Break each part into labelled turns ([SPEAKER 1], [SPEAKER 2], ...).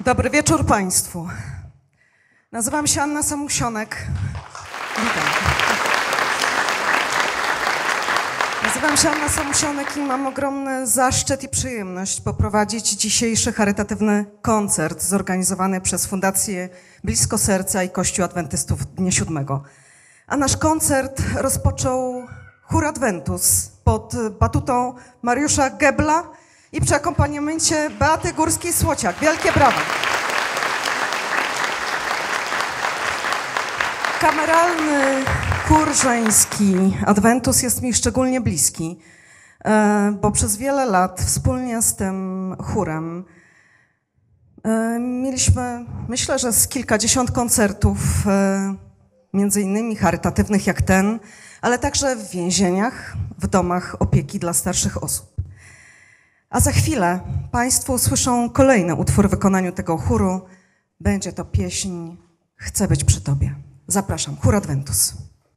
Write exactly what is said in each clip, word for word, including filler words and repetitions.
[SPEAKER 1] Dobry wieczór Państwu. Nazywam się Anna Samusionek. Witam. Nazywam się Anna Samusionek i mam ogromny zaszczyt i przyjemność poprowadzić dzisiejszy charytatywny koncert zorganizowany przez Fundację Blisko Serca i Kościół Adwentystów Dnia Siódmego. A nasz koncert rozpoczął chór Adventus pod batutą Mariusza Gebla i przy akompaniamencie Beaty Górskiej-Słociak. Wielkie brawa! Kameralny chór żeński Adventus jest mi szczególnie bliski, bo przez wiele lat wspólnie z tym chórem mieliśmy, myślę, że z kilkadziesiąt koncertów, między innymi charytatywnych jak ten, ale także w więzieniach, w domach opieki dla starszych osób. A za chwilę Państwo usłyszą kolejny utwór w wykonaniu tego chóru. Będzie to pieśń Chcę być przy Tobie. Zapraszam, chór Adventus.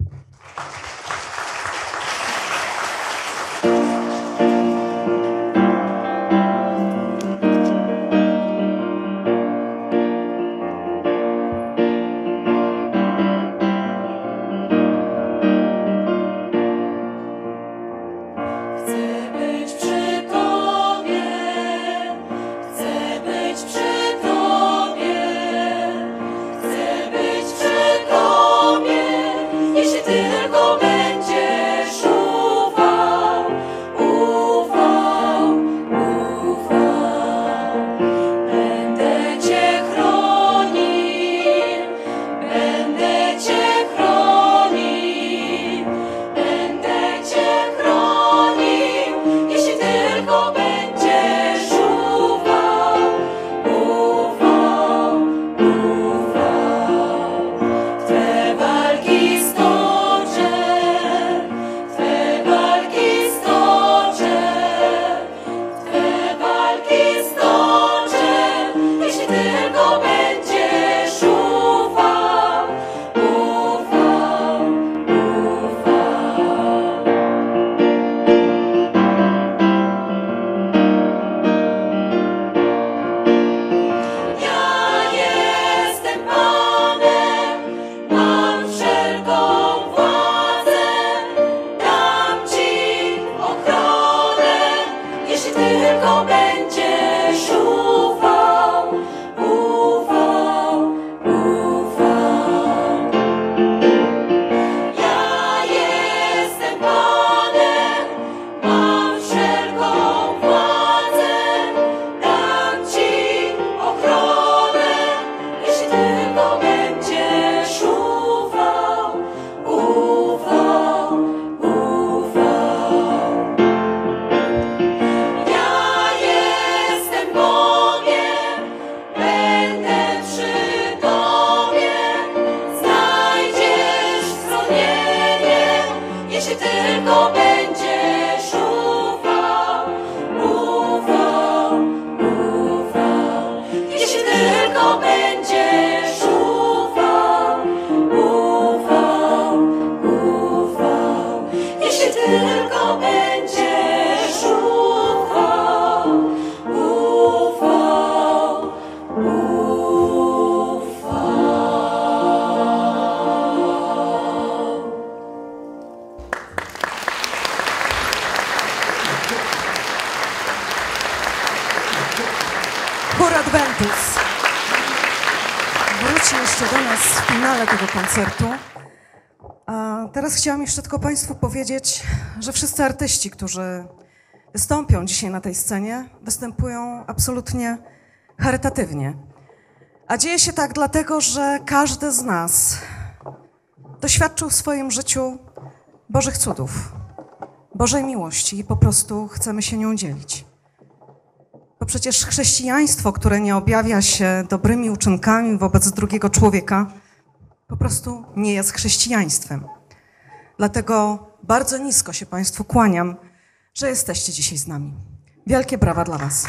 [SPEAKER 1] Chór Adventus wróci jeszcze do nas w finale tego koncertu. A teraz chciałam jeszcze tylko Państwu powiedzieć, że wszyscy artyści, którzy wystąpią dzisiaj na tej scenie, występują absolutnie charytatywnie. A dzieje się tak dlatego, że każdy z nas doświadczył w swoim życiu Bożych cudów, Bożej miłości i po prostu chcemy się nią dzielić. Bo przecież chrześcijaństwo, które nie objawia się dobrymi uczynkami wobec drugiego człowieka, po prostu nie jest chrześcijaństwem. Dlatego bardzo nisko się Państwu kłaniam, że jesteście dzisiaj z nami. Wielkie brawa dla Was.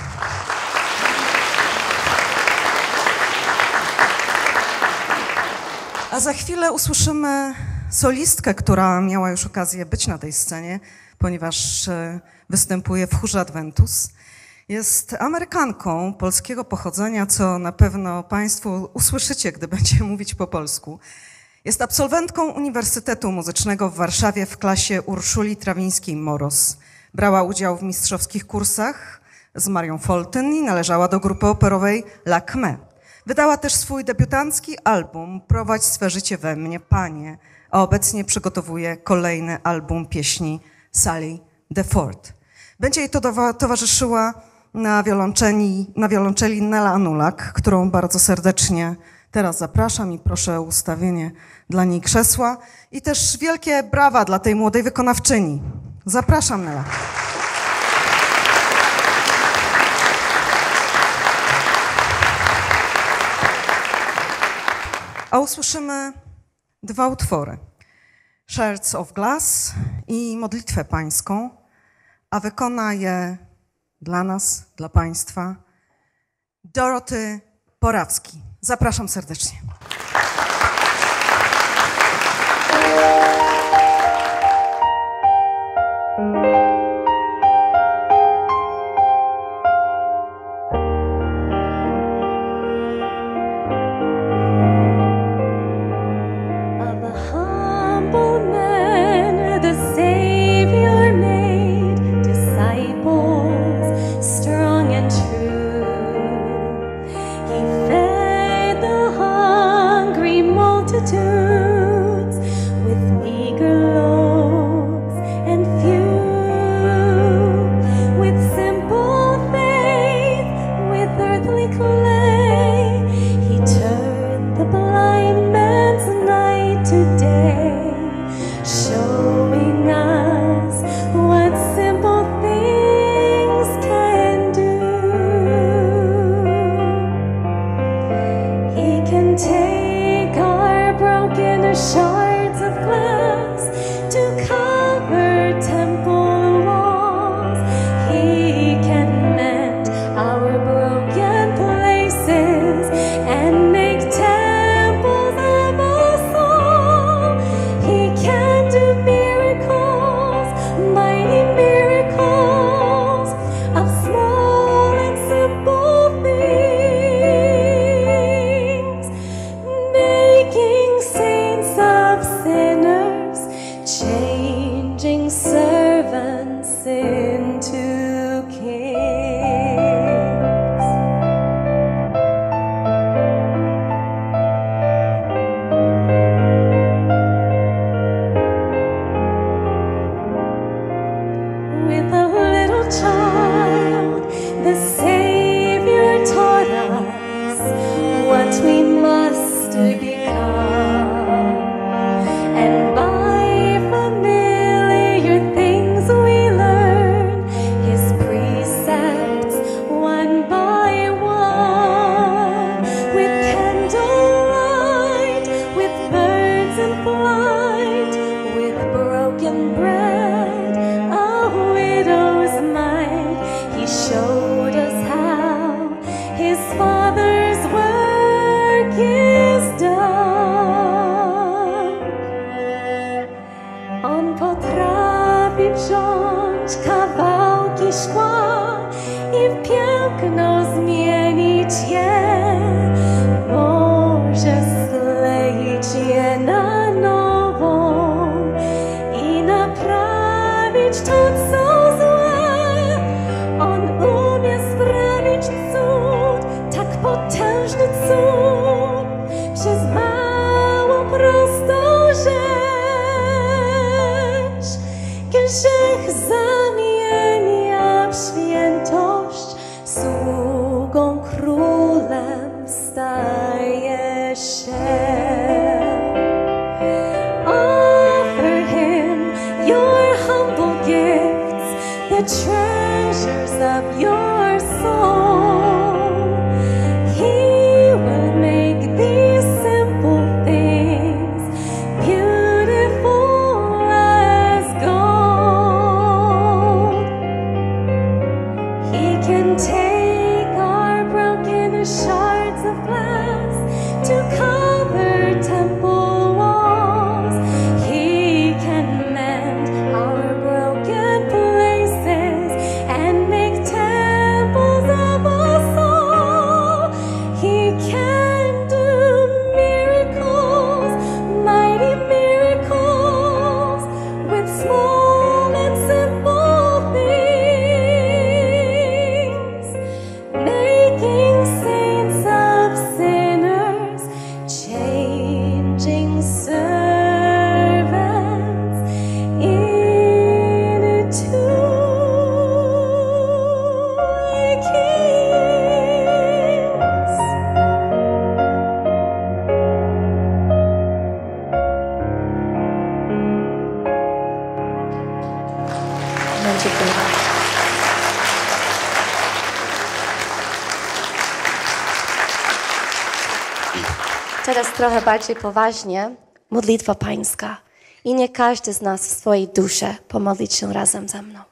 [SPEAKER 1] A za chwilę usłyszymy solistkę, która miała już okazję być na tej scenie, ponieważ występuje w chórze Adventus. Jest Amerykanką polskiego pochodzenia, co na pewno Państwo usłyszycie, gdy będzie mówić po polsku. Jest absolwentką Uniwersytetu Muzycznego w Warszawie w klasie Urszuli Trawińskiej-Moros. Brała udział w mistrzowskich kursach z Marią Foltyn i należała do grupy operowej Lakme. Wydała też swój debiutancki album Prowadź swe życie we mnie, Panie, a obecnie przygotowuje kolejny album pieśni Sally DeFord. Będzie jej to towarzyszyła na wiolonczeli, na wiolonczeli Nela Anulak, którą bardzo serdecznie teraz zapraszam i proszę o ustawienie dla niej krzesła. I też wielkie brawa dla tej młodej wykonawczyni. Zapraszam, Nela. A usłyszymy dwa utwory. Shards of Glass i Modlitwę Pańską, a wykona je dla nas, dla Państwa Dorothy Porawski. Zapraszam serdecznie.
[SPEAKER 2] Our broken places and make time. Dziękuję bardzo. Teraz trochę bardziej poważnie, modlitwa pańska. I nie każdy z nas w swojej duszy pomodlić się razem ze mną.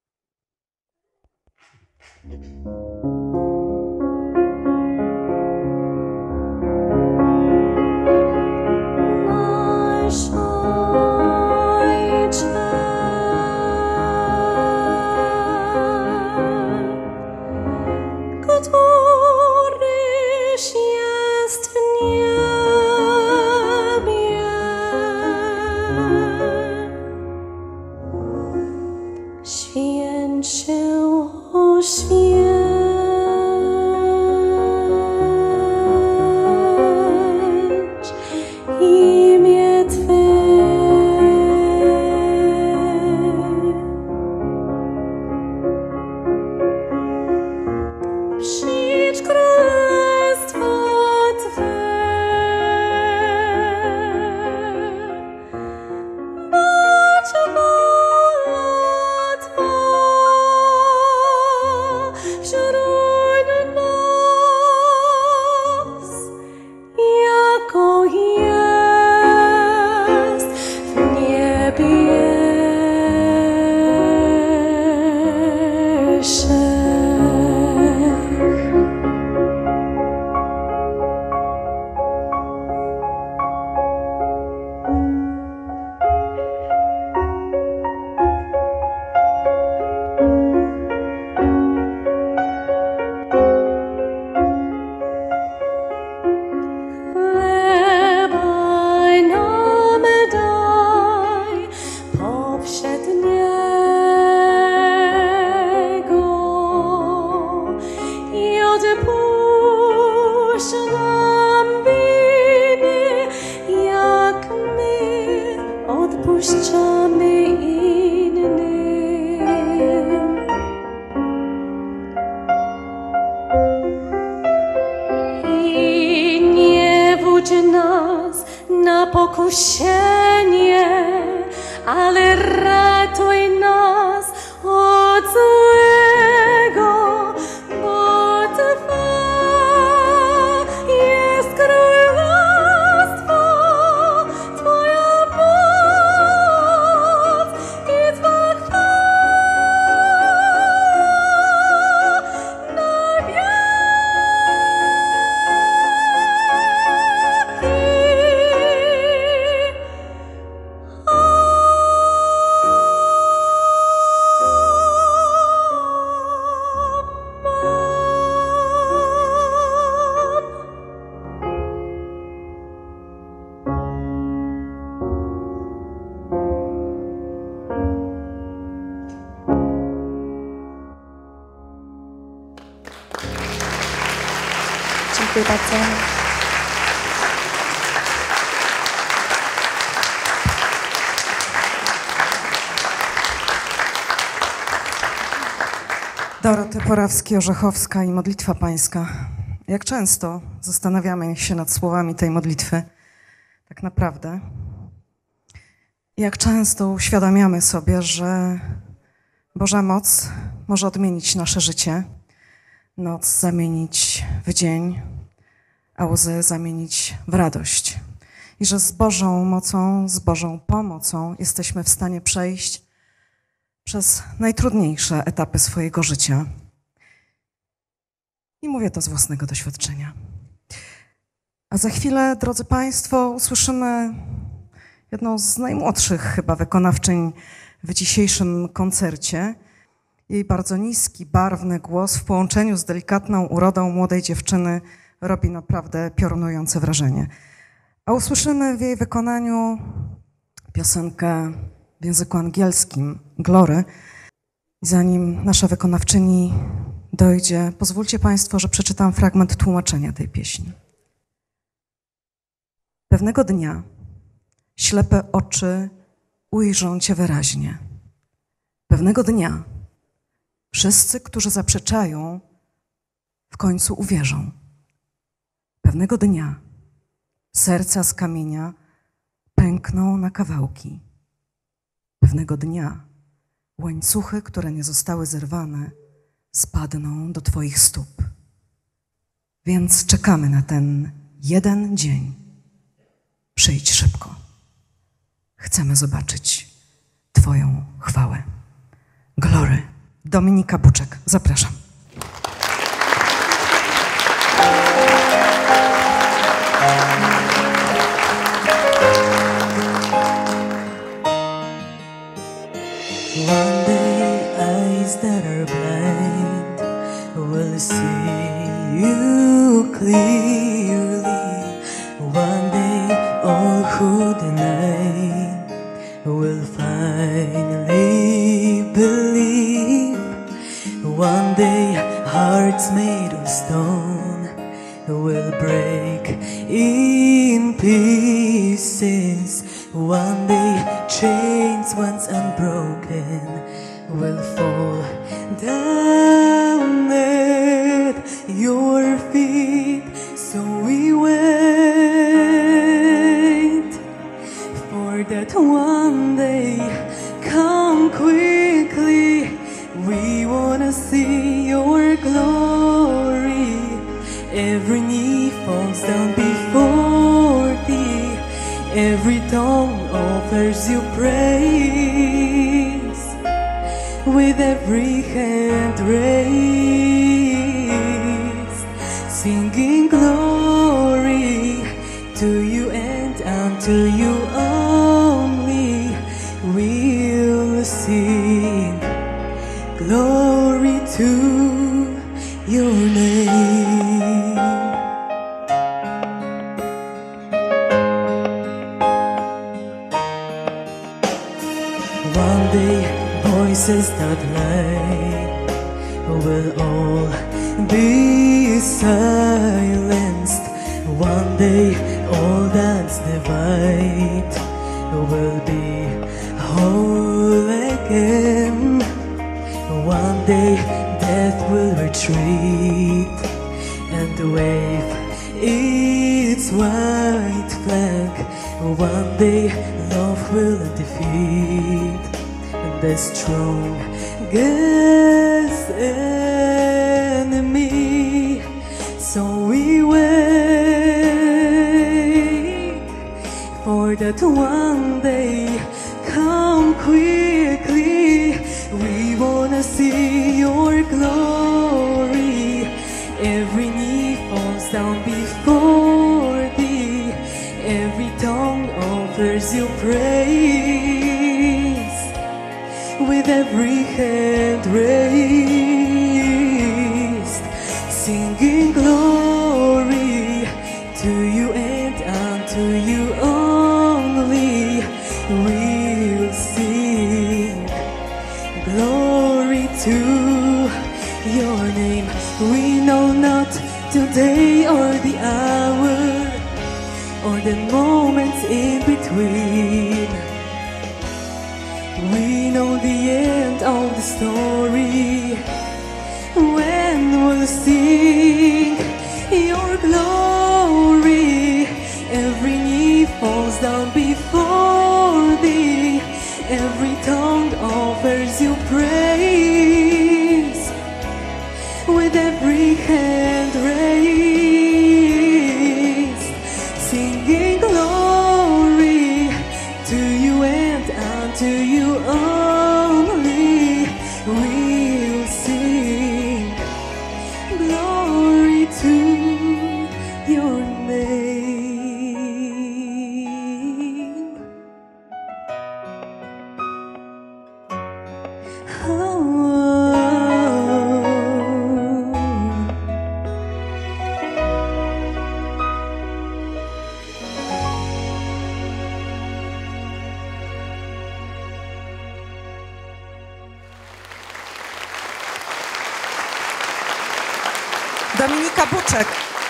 [SPEAKER 2] Dziękuję bardzo.
[SPEAKER 1] Doroty Porawski-Orzechowska i modlitwa pańska. Jak często zastanawiamy się nad słowami tej modlitwy, tak naprawdę. Jak często uświadamiamy sobie, że Boża moc może odmienić nasze życie, noc zamienić w dzień, a łzy zamienić w radość. I że z Bożą mocą, z Bożą pomocą jesteśmy w stanie przejść przez najtrudniejsze etapy swojego życia. I mówię to z własnego doświadczenia. A za chwilę, drodzy Państwo, usłyszymy jedną z najmłodszych chyba wykonawczyń w dzisiejszym koncercie. Jej bardzo niski, barwny głos w połączeniu z delikatną urodą młodej dziewczyny robi naprawdę piorunujące wrażenie. A usłyszymy w jej wykonaniu piosenkę w języku angielskim, Glory. Zanim nasza wykonawczyni dojdzie, pozwólcie Państwo, że przeczytam fragment tłumaczenia tej pieśni. Pewnego dnia ślepe oczy ujrzą Cię wyraźnie. Pewnego dnia wszyscy, którzy zaprzeczają, w końcu uwierzą. Pewnego dnia serca z kamienia pękną na kawałki. Pewnego dnia łańcuchy, które nie zostały zerwane, spadną do Twoich stóp. Więc czekamy na ten jeden dzień. Przyjdź szybko. Chcemy zobaczyć Twoją chwałę. Glory. Dominika Buczek. Zapraszam.
[SPEAKER 3] One day eyes that are blind will see you clearly. One day all who deny will finally believe. One day hearts made of stone will break in pieces. One day chains once unbroken will fall down at your feet. So we wait for that one day. Come quickly, we wanna see your glory. Every knee falls down before thee. Every tongue offers you praise. With every hand raised, singing glory to you and unto you only. We'll sing glory to your name. One day voices that lie will all be silenced. One day all that's divided will be whole again. One day death will retreat and wave its white flag. One day love will defeat the strongest enemy. So we wait for that one day. Come quickly, we wanna see your glory. Every knee falls down before thee. Every tongue offers you praise. With every hand raised, singing glory to you and unto you only. We'll sing glory to your name. We know not today or the hour or the moments in between. We know the end of the story, when we'll sing your glory. Every knee falls down before thee. Every tongue offers you praise. With every hand raised, singing glory to you and unto you only. We'll sing glory to your name. Oh.
[SPEAKER 1] Dominika Buczek.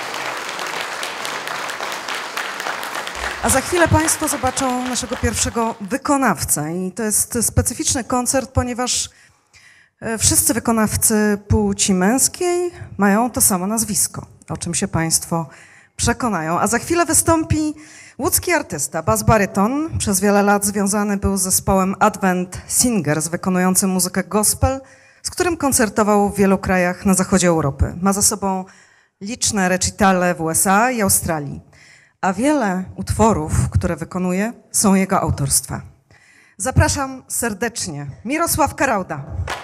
[SPEAKER 1] A za chwilę Państwo zobaczą naszego pierwszego wykonawcę. I to jest specyficzny koncert, ponieważ wszyscy wykonawcy płci męskiej mają to samo nazwisko, o czym się Państwo przekonają. A za chwilę wystąpi Łódzki artysta, bas-baryton, przez wiele lat związany był z zespołem Advent Singers, wykonującym muzykę gospel, z którym koncertował w wielu krajach na zachodzie Europy. Ma za sobą liczne recitale w U S A i Australii, a wiele utworów, które wykonuje, są jego autorstwa. Zapraszam serdecznie Mirosław Karauda.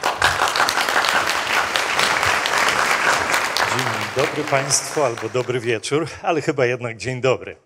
[SPEAKER 4] Dzień dobry Państwu, albo dobry wieczór, ale chyba jednak dzień dobry.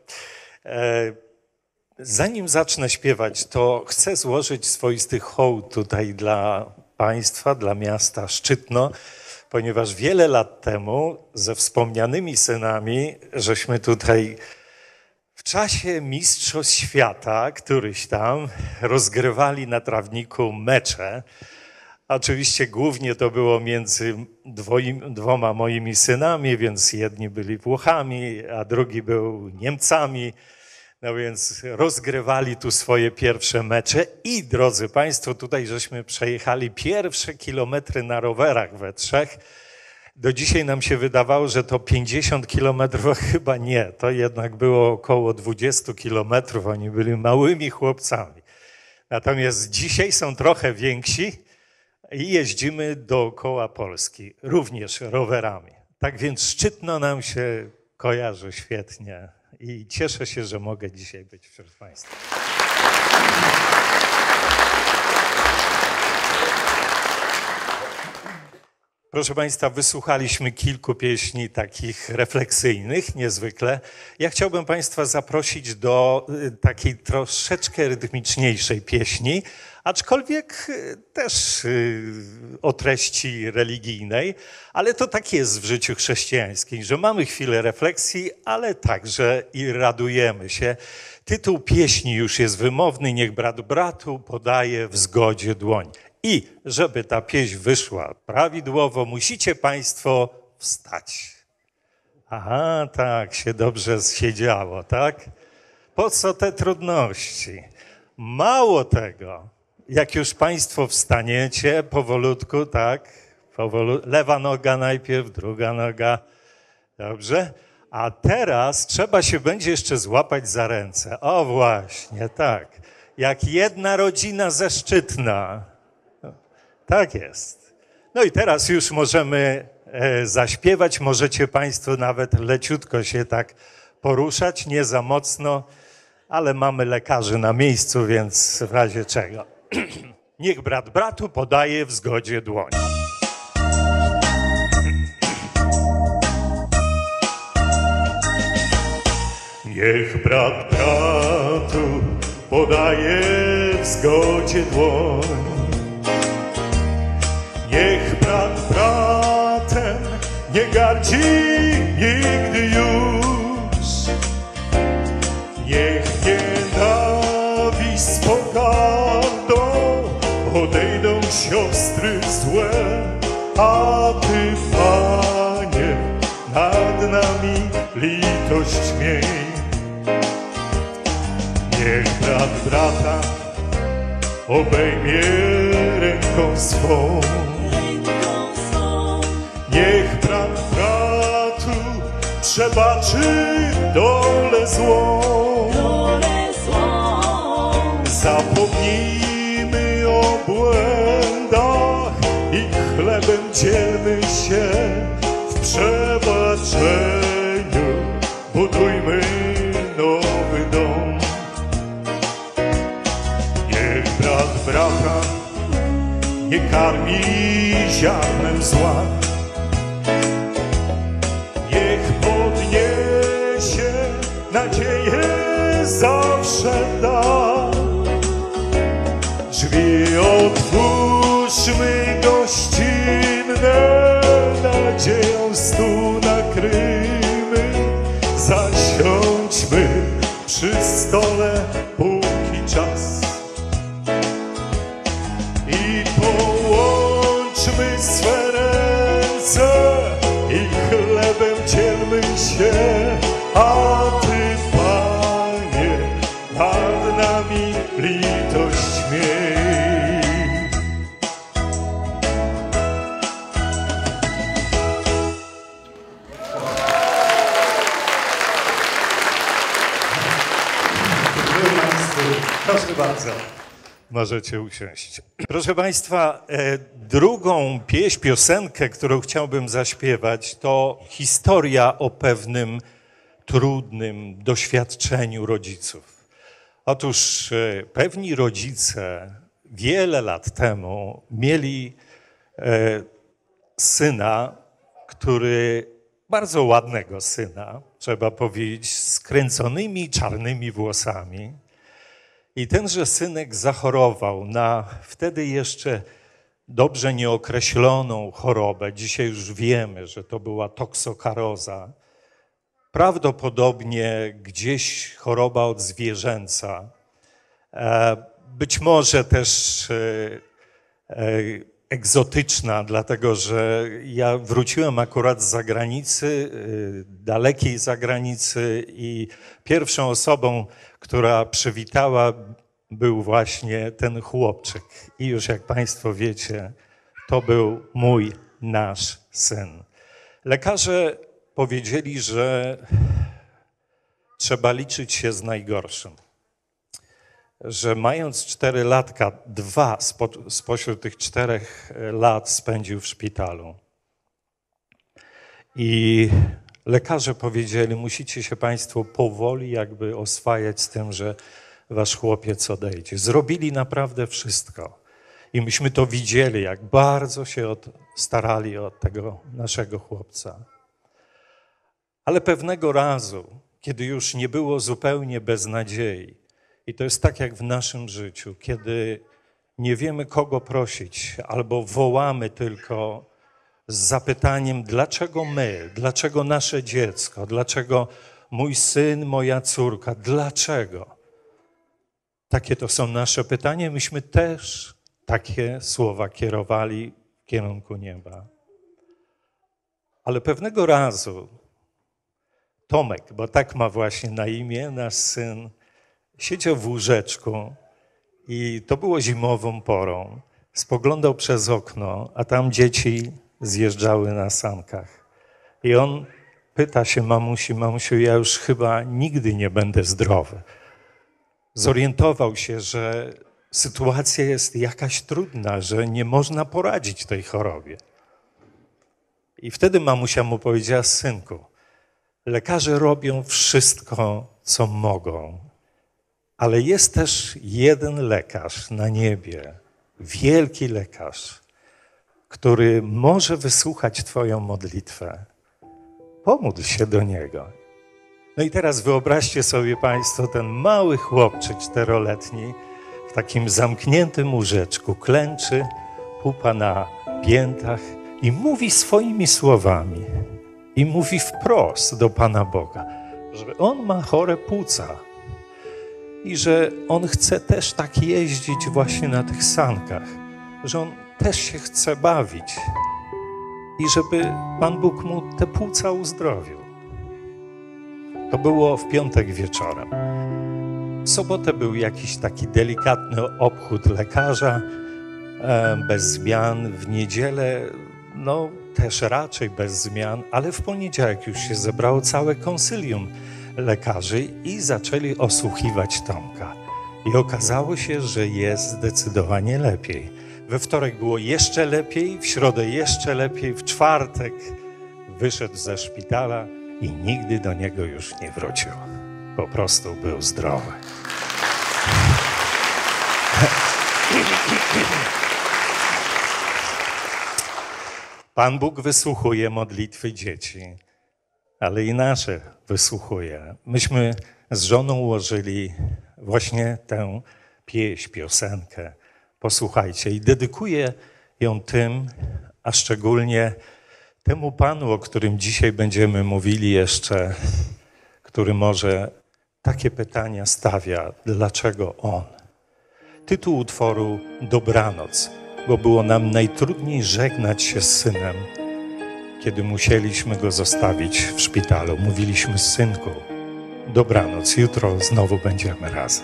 [SPEAKER 4] Zanim zacznę śpiewać, to chcę złożyć swoisty hołd tutaj dla Państwa, dla miasta Szczytno, ponieważ wiele lat temu ze wspomnianymi synami, żeśmy tutaj w czasie Mistrzostw Świata, któryś tam, rozgrywali na trawniku mecze. Oczywiście głównie to było między dwoim, dwoma moimi synami, więc jedni byli Włochami, a drugi był Niemcami. No więc rozgrywali tu swoje pierwsze mecze i, drodzy Państwo, tutaj żeśmy przejechali pierwsze kilometry na rowerach we trzech. Do dzisiaj nam się wydawało, że to pięćdziesiąt kilometrów, a chyba nie. To jednak było około dwadzieścia kilometrów. Oni byli małymi chłopcami. Natomiast dzisiaj są trochę więksi i jeździmy dookoła Polski, również rowerami. Tak więc Szczytno nam się kojarzy świetnie i cieszę się, że mogę dzisiaj być wśród Państwa. Proszę Państwa, wysłuchaliśmy kilku pieśni takich refleksyjnych, niezwykle. Ja chciałbym Państwa zaprosić do takiej troszeczkę rytmiczniejszej pieśni, aczkolwiek też o treści religijnej, ale to tak jest w życiu chrześcijańskim, że mamy chwilę refleksji, ale także i radujemy się. Tytuł pieśni już jest wymowny, niech brat bratu podaje w zgodzie dłoń. I żeby ta pieśń wyszła prawidłowo, musicie Państwo wstać. Aha, tak, się dobrze siedziało, tak? Po co te trudności? Mało tego, jak już Państwo wstaniecie powolutku, tak? Powolu- lewa noga najpierw, druga noga, dobrze? A teraz trzeba się będzie jeszcze złapać za ręce. O właśnie, tak. Jak jedna rodzina ze Szczytna. Tak jest. No i teraz już możemy e, zaśpiewać. Możecie Państwo nawet leciutko się tak poruszać, nie za mocno, ale mamy lekarzy na miejscu, więc w razie czego. Niech brat bratu podaje w zgodzie dłoń. Niech brat bratu podaje w zgodzie dłoń. Niech brat bratem nie gardzi nigdy już. Niech nienawiść z pogardą odejdą siostry złe, a Ty, Panie, nad nami litość miej. Niech brat brata obejmie ręką swą. Niech brat bratu przebaczy dolę złą. Zapomnijmy o błędach i chlebem dzielmy się w przebaczeniu. Budujmy nowy dom. Niech brat brata nie karmi ziarnem zła. Niech podniesie nadzieję zawsze da. Drzwi otwórzmy gościnne, nadzieją stół nakryjmy. Zasiądźmy przy stole, póki czas. I połączmy swe ręce i chlebem dzielmy się, a Ty, Panie, nad nami litość miej. bardzo. Możecie usiąść. Proszę Państwa, e, drugą pieśń, piosenkę, którą chciałbym zaśpiewać, to historia o pewnym trudnym doświadczeniu rodziców. Otóż e, pewni rodzice wiele lat temu mieli e, syna, który, bardzo ładnego syna, trzeba powiedzieć, z kręconymi czarnymi włosami. I tenże synek zachorował na wtedy jeszcze dobrze nieokreśloną chorobę. Dzisiaj już wiemy, że to była toksokaroza. Prawdopodobnie gdzieś choroba odzwierzęca. Być może też egzotyczna, dlatego że ja wróciłem akurat z zagranicy, dalekiej zagranicy i pierwszą osobą, która przywitała, był właśnie ten chłopczyk. I już jak Państwo wiecie, to był mój, nasz syn. Lekarze powiedzieli, że trzeba liczyć się z najgorszym. Że mając cztery latka, dwa spo, spośród tych czterech lat spędził w szpitalu. I lekarze powiedzieli, musicie się Państwo powoli jakby oswajać z tym, że wasz chłopiec odejdzie. Zrobili naprawdę wszystko. I myśmy to widzieli, jak bardzo się od, starali o tego naszego chłopca. Ale pewnego razu, kiedy już nie było zupełnie bez nadziei, i to jest tak jak w naszym życiu, kiedy nie wiemy kogo prosić, albo wołamy tylko z zapytaniem, dlaczego my, dlaczego nasze dziecko, dlaczego mój syn, moja córka, dlaczego? Takie to są nasze pytania. Myśmy też takie słowa kierowali w kierunku nieba. Ale pewnego razu Tomek, bo tak ma właśnie na imię nasz syn, siedział w łóżeczku i to było zimową porą. Spoglądał przez okno, a tam dzieci zjeżdżały na sankach. I on pyta się mamusi, mamusiu, ja już chyba nigdy nie będę zdrowy. Zorientował się, że sytuacja jest jakaś trudna, że nie można poradzić tej chorobie. I wtedy mamusia mu powiedziała, synku, lekarze robią wszystko, co mogą, ale jest też jeden lekarz na niebie, wielki lekarz, który może wysłuchać twoją modlitwę. Pomódl się do niego. No i teraz wyobraźcie sobie Państwo ten mały chłopczyk czteroletni w takim zamkniętym łóżeczku, klęczy, pupa na piętach i mówi swoimi słowami. I mówi wprost do Pana Boga, że on ma chore płuca i że on chce też tak jeździć właśnie na tych sankach, że on też się chce bawić i żeby Pan Bóg mu te płuca uzdrowił. To było w piątek wieczorem. W sobotę był jakiś taki delikatny obchód lekarza, bez zmian. W niedzielę, no też raczej bez zmian, ale w poniedziałek już się zebrało całe konsylium lekarzy i zaczęli osłuchiwać Tomka. I okazało się, że jest zdecydowanie lepiej. We wtorek było jeszcze lepiej, w środę jeszcze lepiej, w czwartek wyszedł ze szpitala i nigdy do niego już nie wrócił. Po prostu był zdrowy. Pan Bóg wysłuchuje modlitwy dzieci, ale i nasze wysłuchuje. Myśmy z żoną ułożyli właśnie tę pieśń, piosenkę. Posłuchajcie i dedykuję ją tym, a szczególnie temu Panu, o którym dzisiaj będziemy mówili jeszcze, który może takie pytania stawia, dlaczego On? Tytuł utworu Dobranoc, bo było nam najtrudniej żegnać się z synem, kiedy musieliśmy go zostawić w szpitalu. Mówiliśmy, synku, dobranoc, jutro znowu będziemy razem.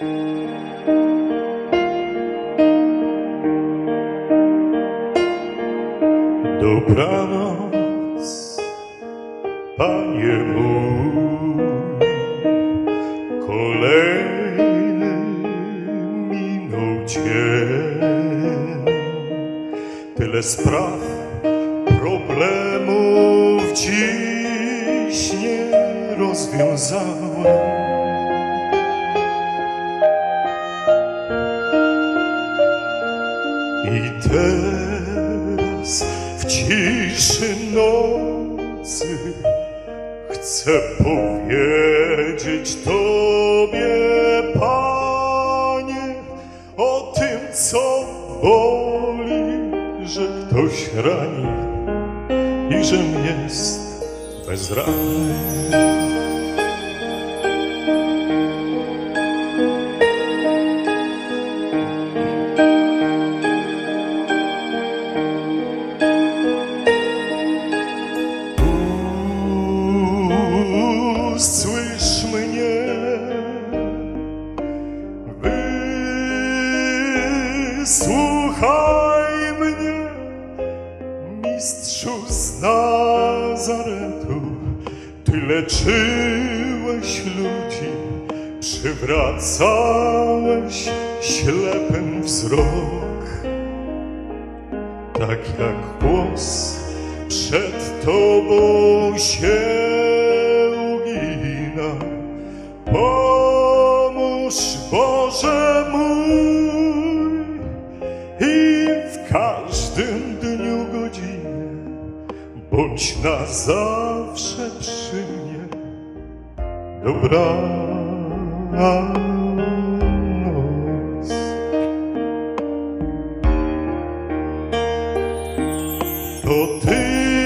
[SPEAKER 4] Dobranoc, Panie mój, kolejny
[SPEAKER 5] bez praw problemów dziś nie rozwiązałem. I teraz w ciszy nocy chcę powiedzieć Tobie, Panie, o tym, co boli, że ktoś rani i żem jest bezradny. Usłysz mnie, wysłuchaj mnie, Mistrzu z Nazaretu. Ty leczyłeś ludzi, przywracałeś ślepym wzrok. Tak jak głos przed Tobą się ugina, pomóż, Boże mój, i w każdym dniu, godzinie bądź na zawsze przy mnie. Dobranoc. To Ty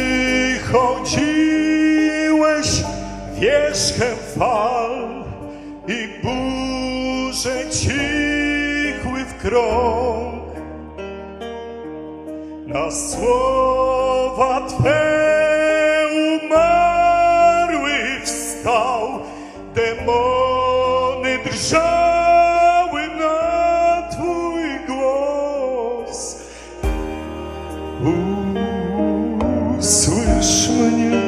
[SPEAKER 5] chodziłeś wierzchem fal i burze cichły w krąg. Na słowa Twe umarły wstał, demony drżały na Twój głos. Usłysz mnie,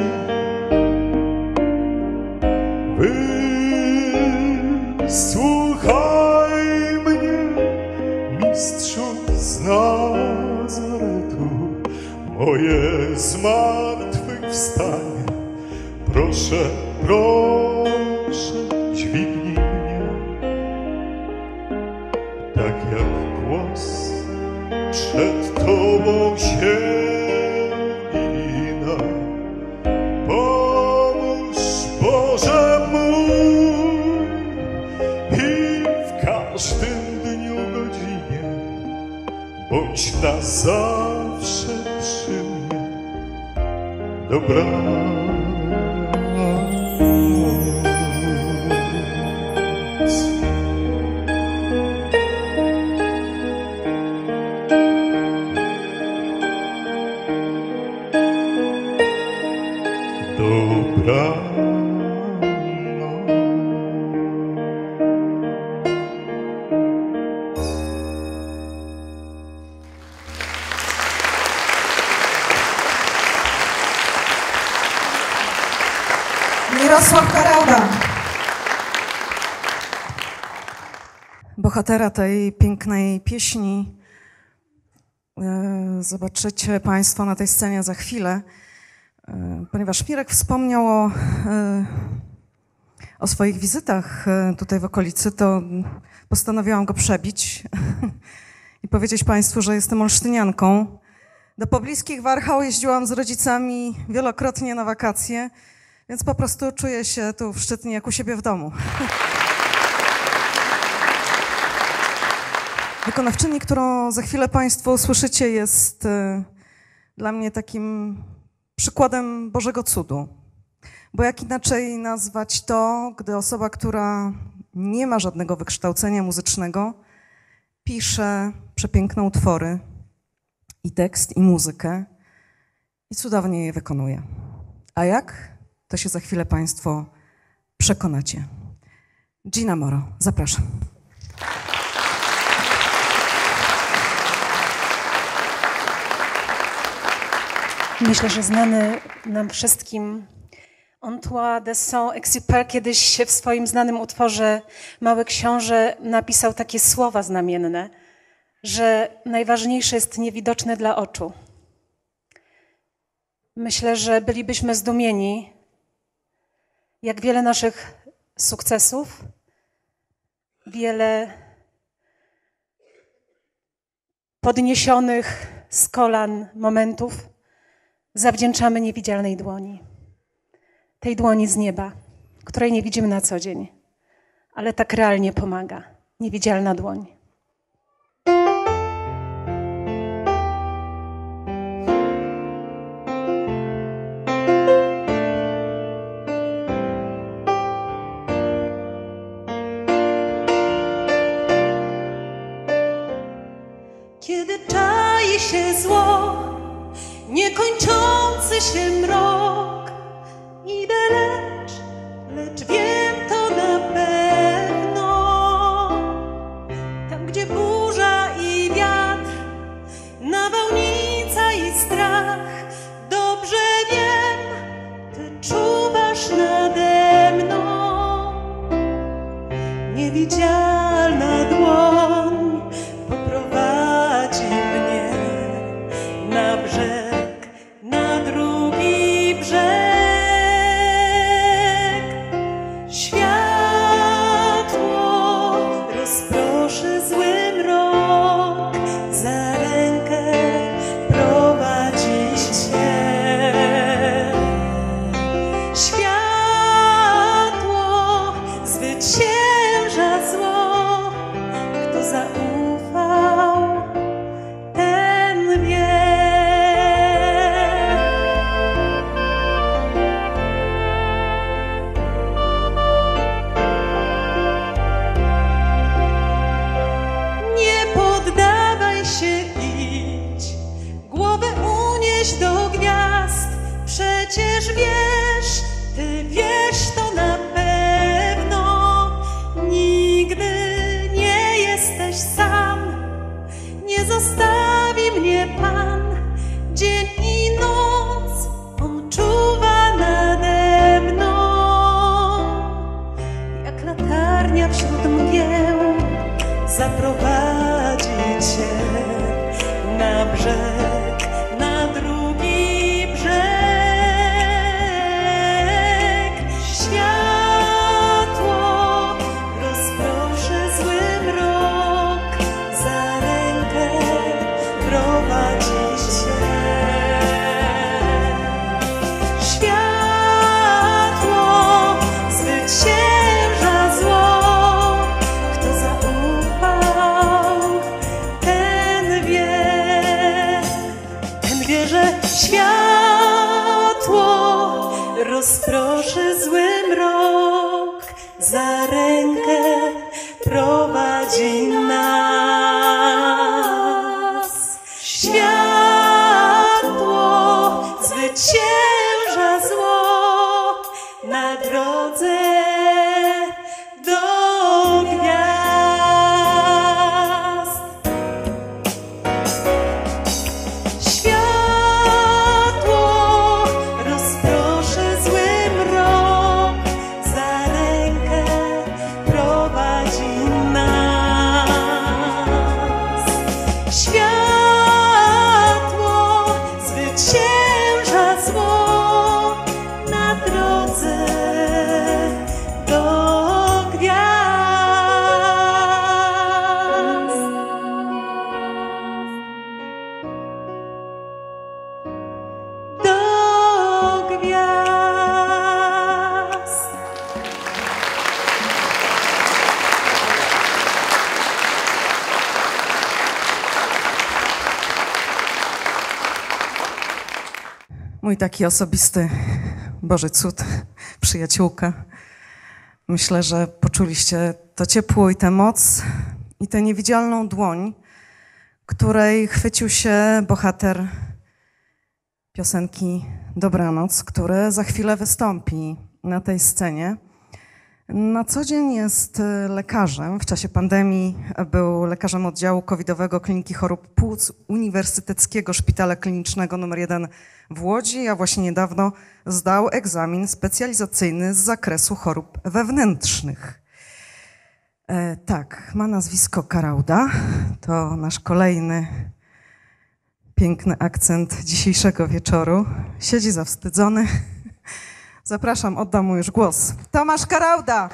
[SPEAKER 5] wysłuchaj mnie, Mistrzu z Nazaretu. Moje zmartwychwstanie, proszę, proszę, dźwignij mnie. Tak jak głos przed Tobą się ugina, pomóż, Boże mój, i w każdym dniu, godzinie bądź na zawsze przy mnie. Dobranoc. Dobranoc.
[SPEAKER 1] Mirosław Karauda. Bohatera tej pięknej pieśni zobaczycie Państwo na tej scenie za chwilę. Ponieważ Mirek wspomniał o, o swoich wizytach tutaj w okolicy, to postanowiłam go przebić i powiedzieć Państwu, że jestem olsztynianką. Do pobliskich Warchał jeździłam z rodzicami wielokrotnie na wakacje, więc po prostu czuję się tu w Szczytnie jak u siebie w domu. Wykonawczyni, którą za chwilę Państwo usłyszycie, jest dla mnie takim przykładem Bożego cudu. Bo jak inaczej nazwać to, gdy osoba, która nie ma żadnego wykształcenia muzycznego, pisze przepiękne utwory i tekst, i muzykę i cudownie je wykonuje. A jak? To się za chwilę Państwo przekonacie. Gina Moro, zapraszam.
[SPEAKER 6] Myślę, że znany nam wszystkim Antoine de Saint-Exupéry kiedyś w swoim znanym utworze Mały Książę napisał takie słowa znamienne, że najważniejsze jest niewidoczne dla oczu, Myślę, że bylibyśmy zdumieni, jak wiele naszych sukcesów, wiele podniesionych z kolan momentów zawdzięczamy niewidzialnej dłoni. Tej dłoni z nieba, której nie widzimy na co dzień, ale tak realnie pomaga. Niewidzialna dłoń.
[SPEAKER 3] Kiedy czai się zło, niekończący się mrok, idę lecz, lecz wiem to na pewno. Tam, gdzie burza i wiatr, nawałnica i strach, dobrze wiem, Ty czuwasz nade mną. Niewidzialna dłoń poprowadzi mnie na brzeg, na drugi brzeg. Światło rozproszy zły mrok, za rękę prowadzić Cię. Światło zwycięża zło, kto zaufał, ten wie. Nie poddawaj się, idź, głowę unieś do gwiazd. Przecież wiesz, Ty wiesz to na pewno. Nigdy nie jesteś sam, nie zostawi mnie Pan. Dzień i noc On czuwa nade mną. Jak latarnia wśród mgieł zaprowadzi Cię na brzeg, na drugi brzeg. Światło rozproszy zły mrok, za rękę prowadzić Cię. Światło zwycięża zło, kto zaufał, ten wie. Ten wie, że światło rozproszy zły mrok, za rękę prowadzi nas. Światło zwycięża zło na drodze do gwiazd. Światło rozproszy zły mrok, za rękę prowadzi nas. Światło zwycięża zło na drodze do gwiazd. Do gwiazd.
[SPEAKER 1] Mój taki osobisty Boży cud, przyjaciółka. Myślę, że poczuliście to ciepło i tę moc i tę niewidzialną dłoń, której chwycił się bohater piosenki Dobranoc, który za chwilę wystąpi na tej scenie. Na co dzień jest lekarzem. W czasie pandemii był lekarzem oddziału covidowego Kliniki Chorób Płuc Uniwersyteckiego Szpitala Klinicznego numer jeden w Łodzi, a właśnie niedawno zdał egzamin specjalizacyjny z zakresu chorób wewnętrznych. E, tak, ma nazwisko Karauda. To nasz kolejny piękny akcent dzisiejszego wieczoru. Siedzi zawstydzony. Zapraszam, oddam mu już głos. Tomasz Karauda.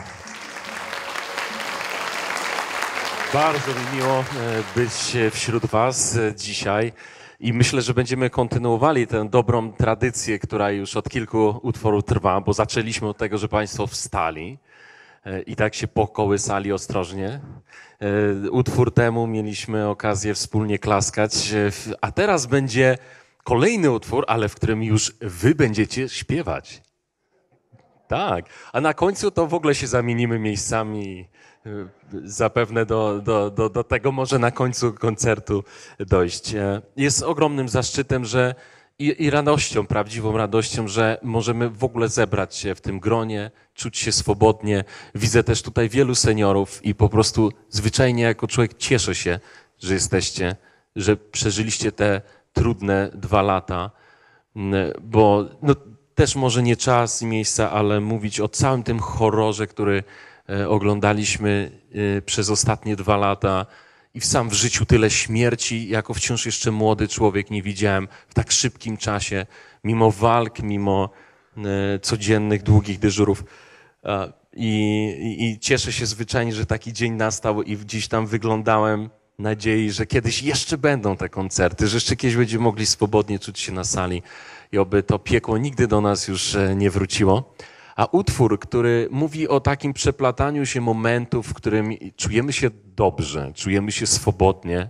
[SPEAKER 7] Bardzo mi miło być wśród was dzisiaj i myślę, że będziemy kontynuowali tę dobrą tradycję, która już od kilku utworów trwa, bo zaczęliśmy od tego, że państwo wstali i tak się pokołysali ostrożnie. Utwór temu mieliśmy okazję wspólnie klaskać, a teraz będzie kolejny utwór, ale w którym już wy będziecie śpiewać. Tak, a na końcu to w ogóle się zamienimy miejscami. Zapewne do, do, do, do tego może na końcu koncertu dojść. Jest ogromnym zaszczytem, że i, i radością, prawdziwą radością, że możemy w ogóle zebrać się w tym gronie, czuć się swobodnie. Widzę też tutaj wielu seniorów i po prostu zwyczajnie jako człowiek cieszę się, że jesteście, że przeżyliście te trudne dwa lata, bo no, też może nie czas i miejsca, ale mówić o całym tym horrorze, który oglądaliśmy przez ostatnie dwa lata i w sam w życiu tyle śmierci, jako wciąż jeszcze młody człowiek nie widziałem w tak szybkim czasie, mimo walk, mimo codziennych, długich dyżurów. I, i, i cieszę się zwyczajnie, że taki dzień nastał i gdzieś tam wyglądałem nadziei, że kiedyś jeszcze będą te koncerty, że jeszcze kiedyś będziemy mogli swobodnie czuć się na sali i oby to piekło nigdy do nas już nie wróciło. A utwór, który mówi o takim przeplataniu się momentów, w którym czujemy się dobrze, czujemy się swobodnie,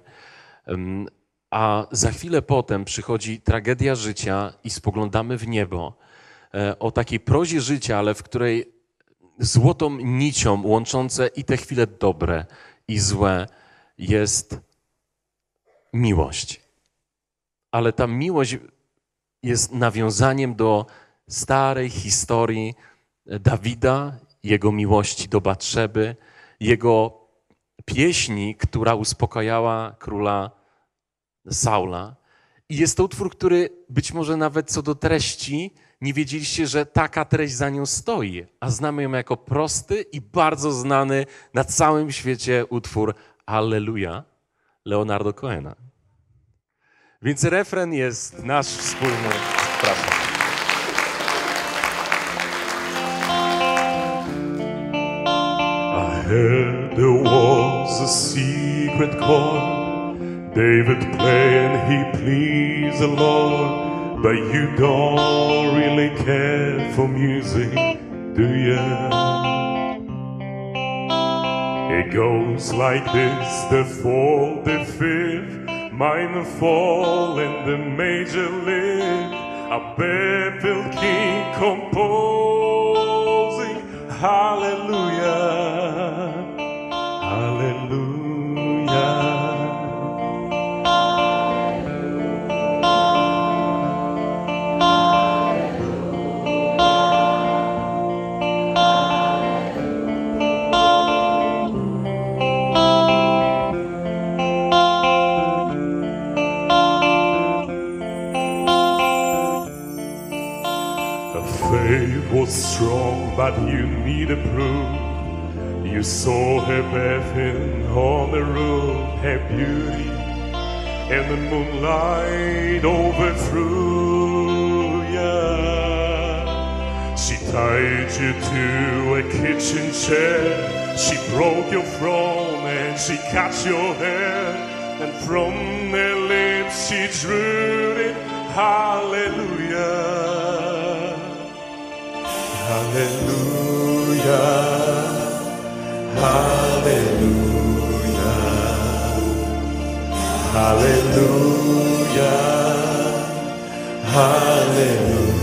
[SPEAKER 7] a za chwilę potem przychodzi tragedia życia i spoglądamy w niebo. O takiej prozie życia, ale w której złotą nicią łączące i te chwile dobre i złe jest miłość. Ale ta miłość jest nawiązaniem do starej historii Dawida, jego miłości do Batszeby, jego pieśni, która uspokajała króla Saula. I jest to utwór, który być może nawet co do treści nie wiedzieliście, że taka treść za nią stoi, a znamy ją jako prosty i bardzo znany na całym świecie utwór Alleluja Leonardo Cohena. Więc refren jest nasz wspólny. Przepraszam.
[SPEAKER 5] I heard there was a secret chord David play and he pleased the Lord. But you don't really care for music, do you? It goes like this, the fourth, the fifth, minor fall and the major lift. A barefoot king composing, hallelujah, hallelujah. Was strong, but you needed proof. You saw her bathing on the roof, her beauty, and the moonlight overthrew ya. She tied you to a kitchen chair. She broke your throne and she cut your hair. And from her lips she drew it, hallelujah. Hallelujah, hallelujah, hallelujah, hallelujah.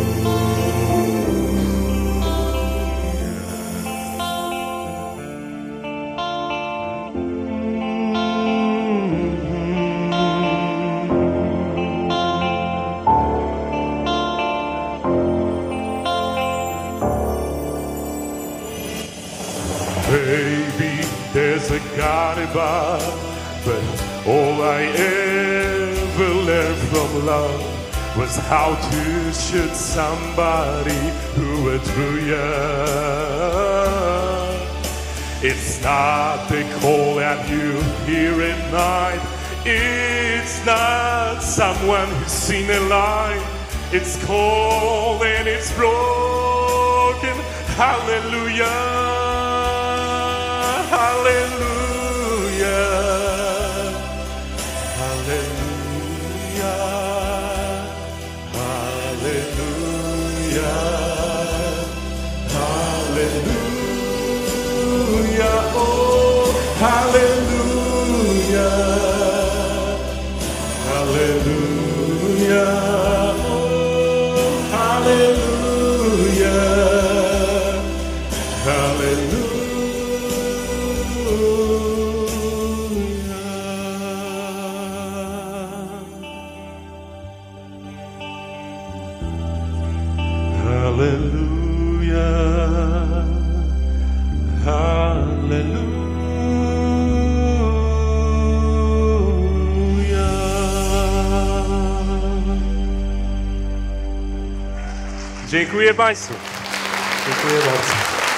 [SPEAKER 5] Baby, there's a God above, but all I ever learned from love was how to shoot somebody who would through you. It's not the call that you hear at night, it's not someone who's seen a light. It's cold and it's broken. Hallelujah, hallelujah, hallelujah, hallelujah, hallelujah, oh, hallelujah, hallelujah.
[SPEAKER 7] Dziękuję Państwu.
[SPEAKER 5] Dziękuję bardzo.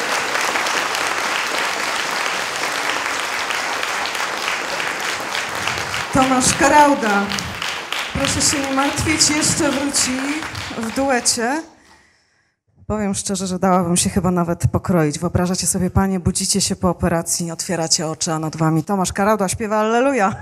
[SPEAKER 1] Tomasz Karauda, proszę się nie martwić, jeszcze wróci w duecie. Powiem szczerze, że dałabym się chyba nawet pokroić. Wyobrażacie sobie, panie, budzicie się po operacji, otwieracie oczy, a nad wami Tomasz Karauda śpiewa Alleluja.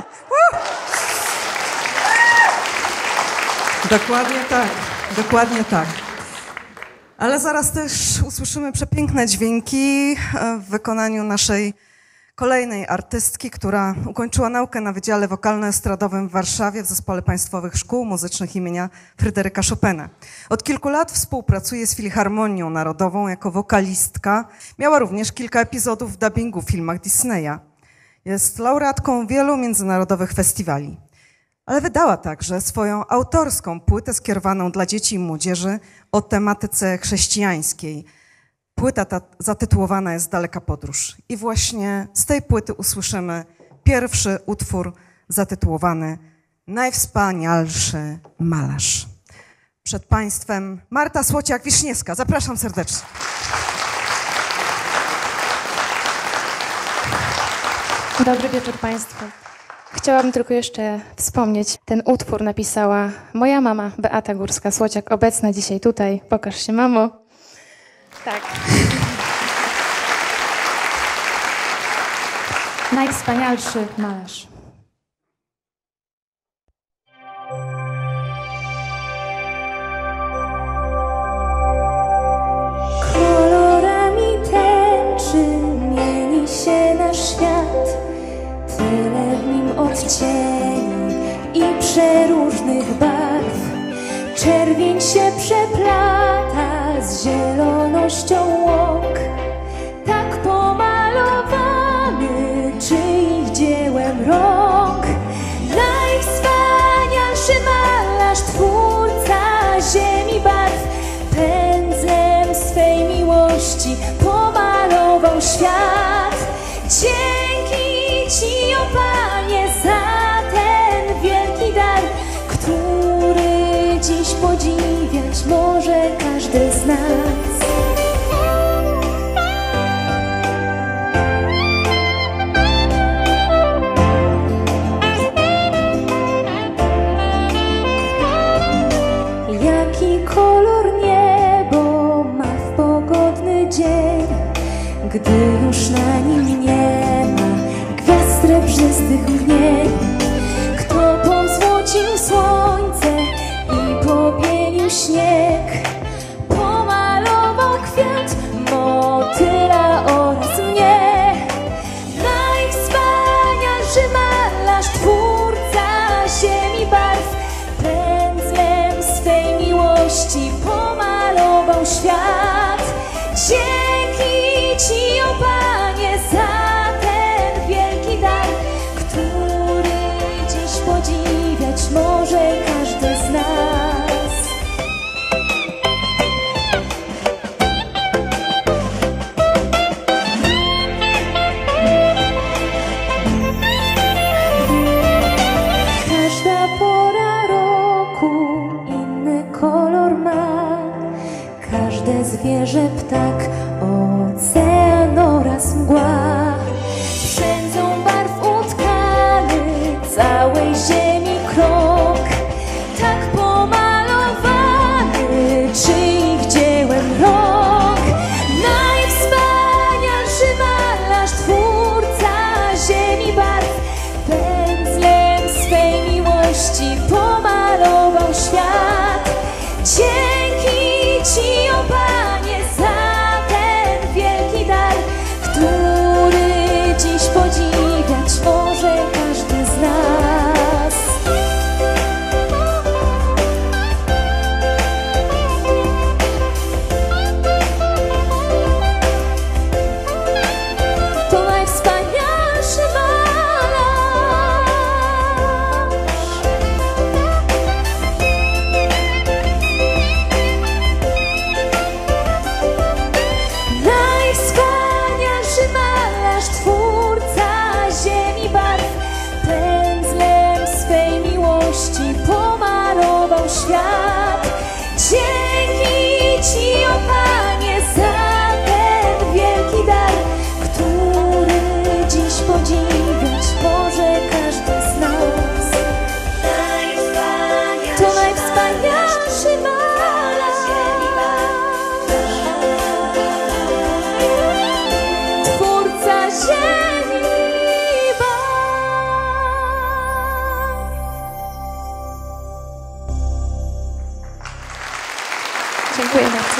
[SPEAKER 1] Dokładnie tak, dokładnie tak. Ale zaraz też usłyszymy przepiękne dźwięki w wykonaniu naszej kolejnej artystki, która ukończyła naukę na Wydziale Wokalno-Estradowym w Warszawie w Zespole Państwowych Szkół Muzycznych imienia Fryderyka Chopina. Od kilku lat współpracuje z Filharmonią Narodową jako wokalistka. Miała również kilka epizodów w dubbingu w filmach Disneya. Jest laureatką wielu międzynarodowych festiwali. Ale wydała także swoją autorską płytę skierowaną dla dzieci i młodzieży o tematyce chrześcijańskiej. Płyta ta zatytułowana jest Daleka Podróż. I właśnie z tej płyty usłyszymy pierwszy utwór zatytułowany Najwspanialszy malarz. Przed Państwem Marta Słociak-Wiśniewska. Zapraszam serdecznie.
[SPEAKER 8] Dobry wieczór Państwu. Chciałabym tylko jeszcze wspomnieć, ten utwór napisała moja mama Beata Górska-Słociak, obecna dzisiaj tutaj. Pokaż się, mamo. Tak. Najwspanialszy malarz.
[SPEAKER 3] Kolorami tęczy mieni się nasz świat, tyle w nim odcieni i przeróżnych barw. Czerwień się przeplata z zielonością łąk, tak pomalowany czyich dziełem rąk. Najwspanialszy malarz, twórca ziemi barw, pędzlem swej miłości pomalował świat. Dzięki Ci, o Panie, za ten wielki dar, który dziś podziwiać może każdy z nas. Jaki kolor niebo ma w pogodny dzień, gdy już na nim nie ma gwiazd srebrzystych mgnień. Kto pozłocił słońce i pobielił śnieg, pomalował kwiat, motyla oraz mnie. Najwspanialszy malarz, twórca ziemi barw, pędzlem swej miłości pomalował świat. Dzięki Ci, o Panie, za ten wielki dar, który dziś podziwiać może każdy z nas. Każda pora roku inny kolor ma, każde zwierzę, ptak, ocean oraz mgła. Przędzą barw utkany całej ziemi krąg.
[SPEAKER 8] Dziękuję bardzo.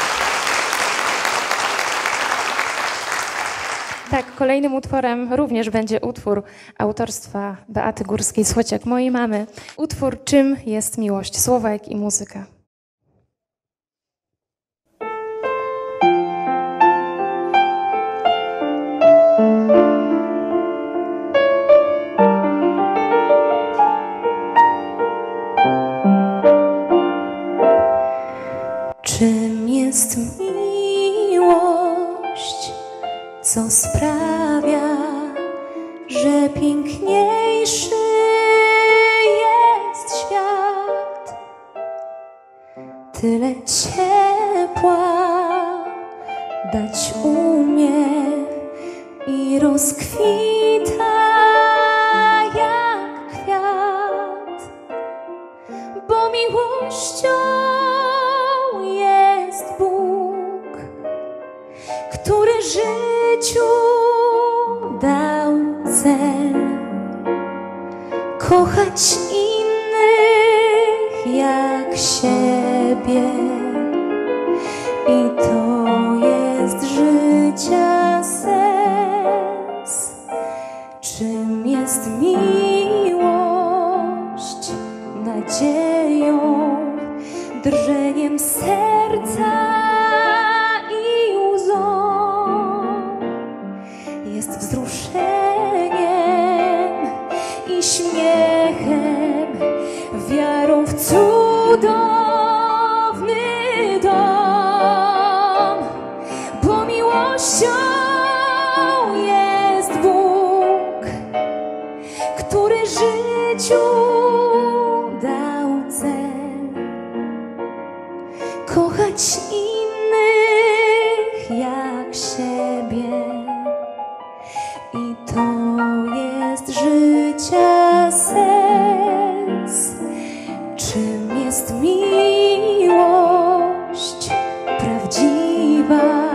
[SPEAKER 8] Tak, kolejnym utworem również będzie utwór autorstwa Beaty Górskiej-Słociak, mojej mamy. Utwór Czym jest miłość? Słowa, jak i muzyka.
[SPEAKER 3] Czym jest miłość, co sprawia, że piękniejszy jest świat? Tyle ciepła dać umie i rozkwita jak kwiat, bo miłością jest Bóg, który życiu dał cel, kochać innych jak siebie. I to jest życia sens. Czym jest miłość? Nadzieją, drżeniem serca i łzą. Jest wzruszeniem i śmiechem, wiarą w cudowny dom, bo miłością jest Bóg, który życiu dał cel, kochać innych jak siebie. I to jest życia sens. Czym jest miłość prawdziwa?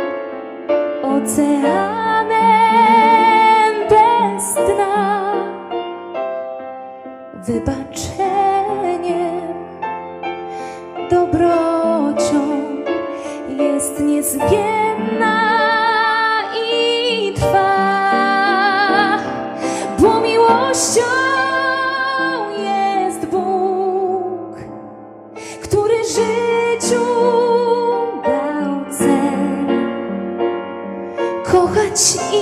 [SPEAKER 3] Oceanem bez dna, wybaczeniem, dobrocią, jest niezmienna i trwa, bo miłością jest Bóg, który życiu dał cel, kochać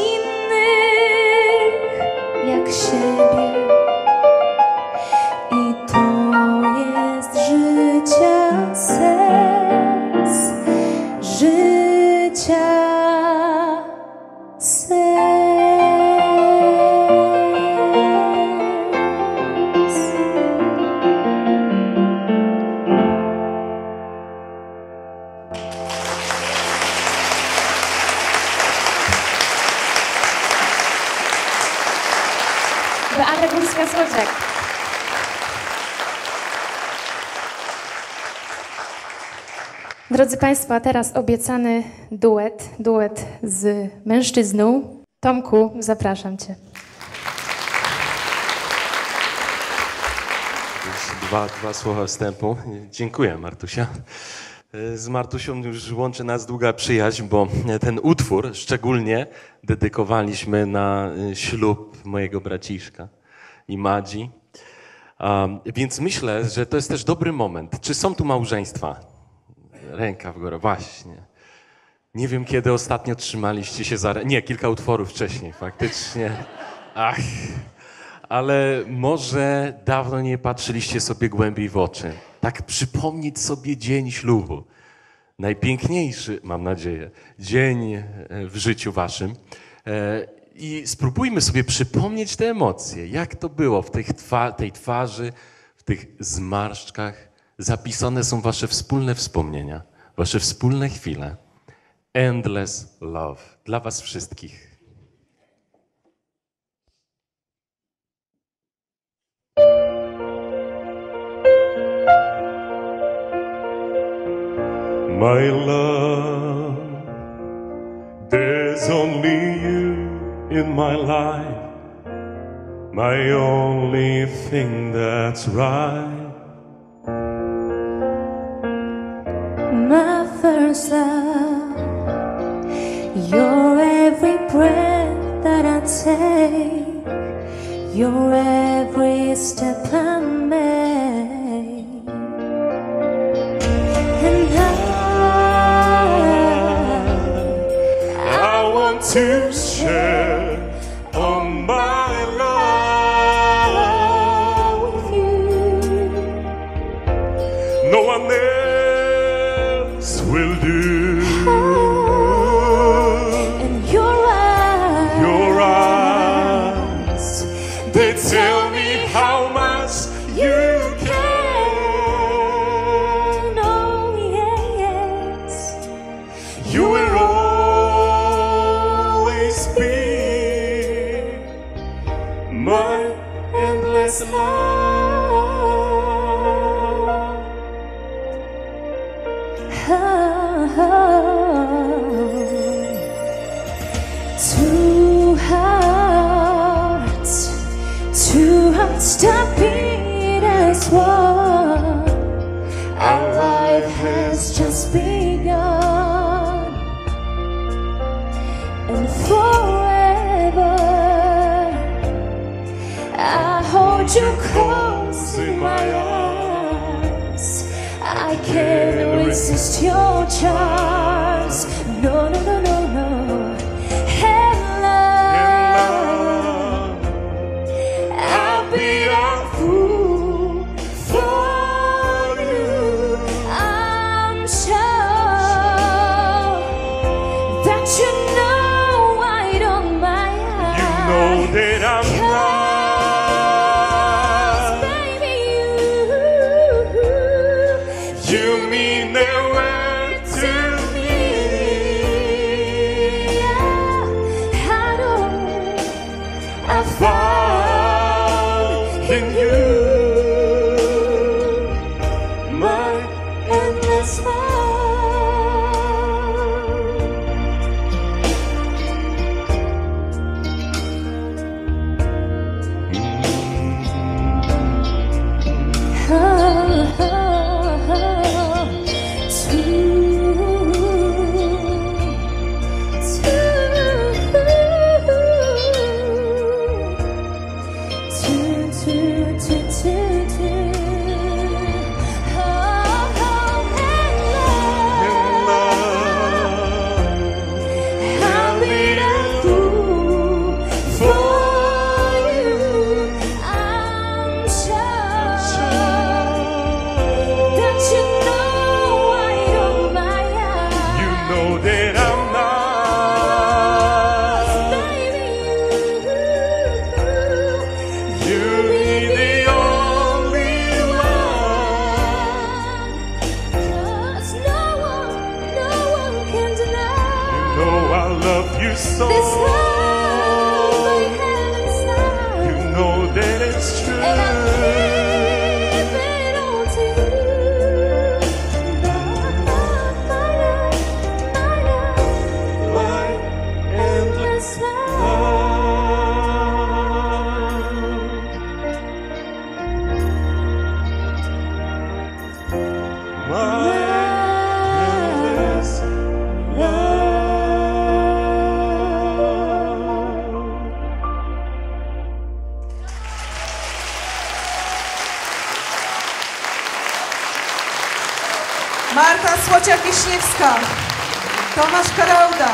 [SPEAKER 3] innych jak siebie. I to jest życia sens, życia sens.
[SPEAKER 8] Beata Górska-Słociak. Drodzy Państwo, a teraz obiecany duet, duet z mężczyzną. Tomku, zapraszam Cię.
[SPEAKER 7] Dwa, dwa słowa wstępu. Dziękuję, Martusia. Z Martusią już łączy nas długa przyjaźń, bo ten utwór szczególnie dedykowaliśmy na ślub mojego braciszka i Madzi. Um, więc myślę, że to jest też dobry moment. Czy są tu małżeństwa? Ręka w górę, właśnie. Nie wiem, kiedy ostatnio trzymaliście się za rękę. Nie, kilka utworów wcześniej, faktycznie. Ach, ale może dawno nie patrzyliście sobie głębiej w oczy. Tak przypomnieć sobie dzień ślubu. Najpiękniejszy, mam nadzieję, dzień w życiu waszym. I spróbujmy sobie przypomnieć te emocje. Jak to było w tej, twa tej twarzy, w tych zmarszczkach. Zapisane są wasze wspólne wspomnienia, wasze wspólne chwile. Endless love. Dla was wszystkich.
[SPEAKER 5] My love, there's only you in my life, my only thing that's right.
[SPEAKER 3] first love. You're every breath that I take. You're every step I make. And I,
[SPEAKER 5] I want to share all my love
[SPEAKER 3] with you.
[SPEAKER 5] No one else will do.
[SPEAKER 3] And your eyes,
[SPEAKER 5] Your eyes, they tell me how much you care.
[SPEAKER 3] oh yes,
[SPEAKER 5] You will always be my endless love.
[SPEAKER 3] Two hearts, two hearts stop beat as one. Our life has just begun, and forever I hold you close in my arms. I can't resist your charms. No, no, no, no, no. And love, I'll be a fool for you. I'm sure that you know I don't mind.
[SPEAKER 5] You know that I'm not.
[SPEAKER 3] Baby, you,
[SPEAKER 5] You mean the world to me.
[SPEAKER 3] I know I
[SPEAKER 5] Found in you my endless love. So
[SPEAKER 3] this love I have inside,
[SPEAKER 5] you know that it's true.
[SPEAKER 3] and I give it all to you. My, my, my,
[SPEAKER 5] My endless love. My endless love.
[SPEAKER 1] Marta Słociak-Wiśniewska, Tomasz Karauda.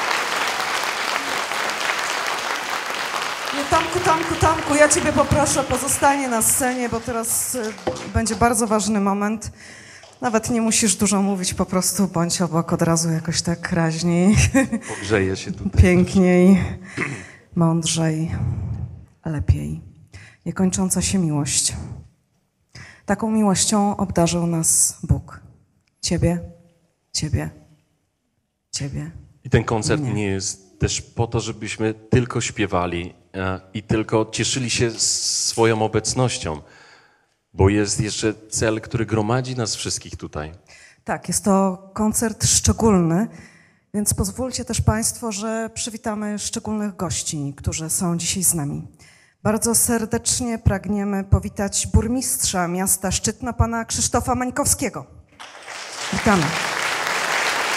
[SPEAKER 1] Nie, Tomku, Tomku, Tomku, ja Ciebie poproszę o pozostanie na scenie, bo teraz y, będzie bardzo ważny moment. Nawet nie musisz dużo mówić, po prostu bądź obok od razu jakoś tak raźniej.
[SPEAKER 7] Pogrzeję się tutaj.
[SPEAKER 1] Piękniej, mądrzej, lepiej. Niekończąca się miłość. Taką miłością obdarzył nas Bóg. Ciebie, Ciebie, Ciebie.
[SPEAKER 7] I ten koncert
[SPEAKER 1] Nie.
[SPEAKER 7] nie jest też po to, żebyśmy tylko śpiewali e, i tylko cieszyli się swoją obecnością, bo jest jeszcze cel, który gromadzi nas wszystkich tutaj.
[SPEAKER 1] Tak, jest to koncert szczególny, więc pozwólcie też Państwo, że przywitamy szczególnych gości, którzy są dzisiaj z nami. Bardzo serdecznie pragniemy powitać burmistrza miasta Szczytno, pana Krzysztofa Mańkowskiego. Witamy.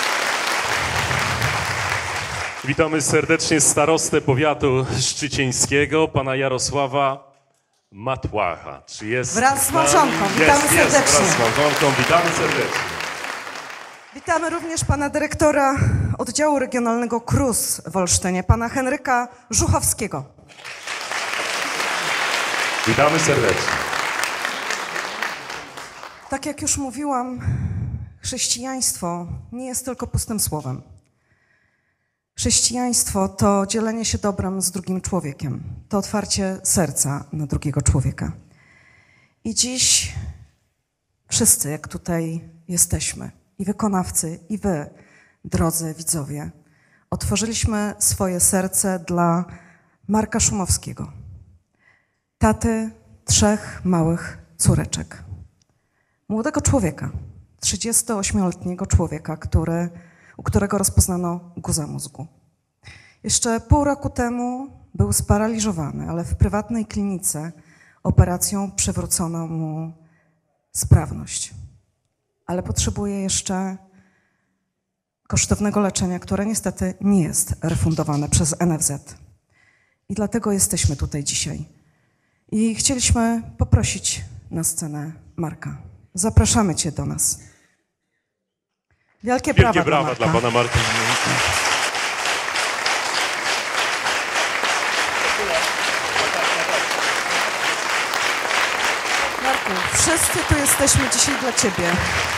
[SPEAKER 7] Witamy serdecznie starostę powiatu szczycieńskiego, pana Jarosława Matłacha. Czy jest
[SPEAKER 1] Wraz z
[SPEAKER 7] nami?
[SPEAKER 1] małżonką. Witamy
[SPEAKER 7] jest, jest,
[SPEAKER 1] serdecznie.
[SPEAKER 7] wraz z małżonką. Witamy serdecznie.
[SPEAKER 1] Witamy również pana dyrektora oddziału regionalnego K R U S w Olsztynie, pana Henryka Żuchowskiego.
[SPEAKER 7] Witamy serdecznie.
[SPEAKER 1] Tak jak już mówiłam, chrześcijaństwo nie jest tylko pustym słowem. Chrześcijaństwo to dzielenie się dobrem z drugim człowiekiem, to otwarcie serca na drugiego człowieka. I dziś wszyscy, jak tutaj jesteśmy, i wykonawcy, i wy, drodzy widzowie, otworzyliśmy swoje serce dla Marka Szumowskiego, taty trzech małych córeczek. Młodego człowieka, trzydziestoośmioletniego człowieka, który, u którego rozpoznano guzę mózgu. Jeszcze pół roku temu był sparaliżowany, ale w prywatnej klinice operacją przywrócono mu sprawność. Ale potrzebuje jeszcze kosztownego leczenia, które niestety nie jest refundowane przez N F Z. I dlatego jesteśmy tutaj dzisiaj. I chcieliśmy poprosić na scenę Marka. Zapraszamy cię do nas. Wielkie brawa,
[SPEAKER 7] Wielkie brawa
[SPEAKER 1] dla,
[SPEAKER 7] dla
[SPEAKER 1] Marka.
[SPEAKER 7] pana Marka.
[SPEAKER 1] Marku, wszyscy tu jesteśmy dzisiaj dla ciebie.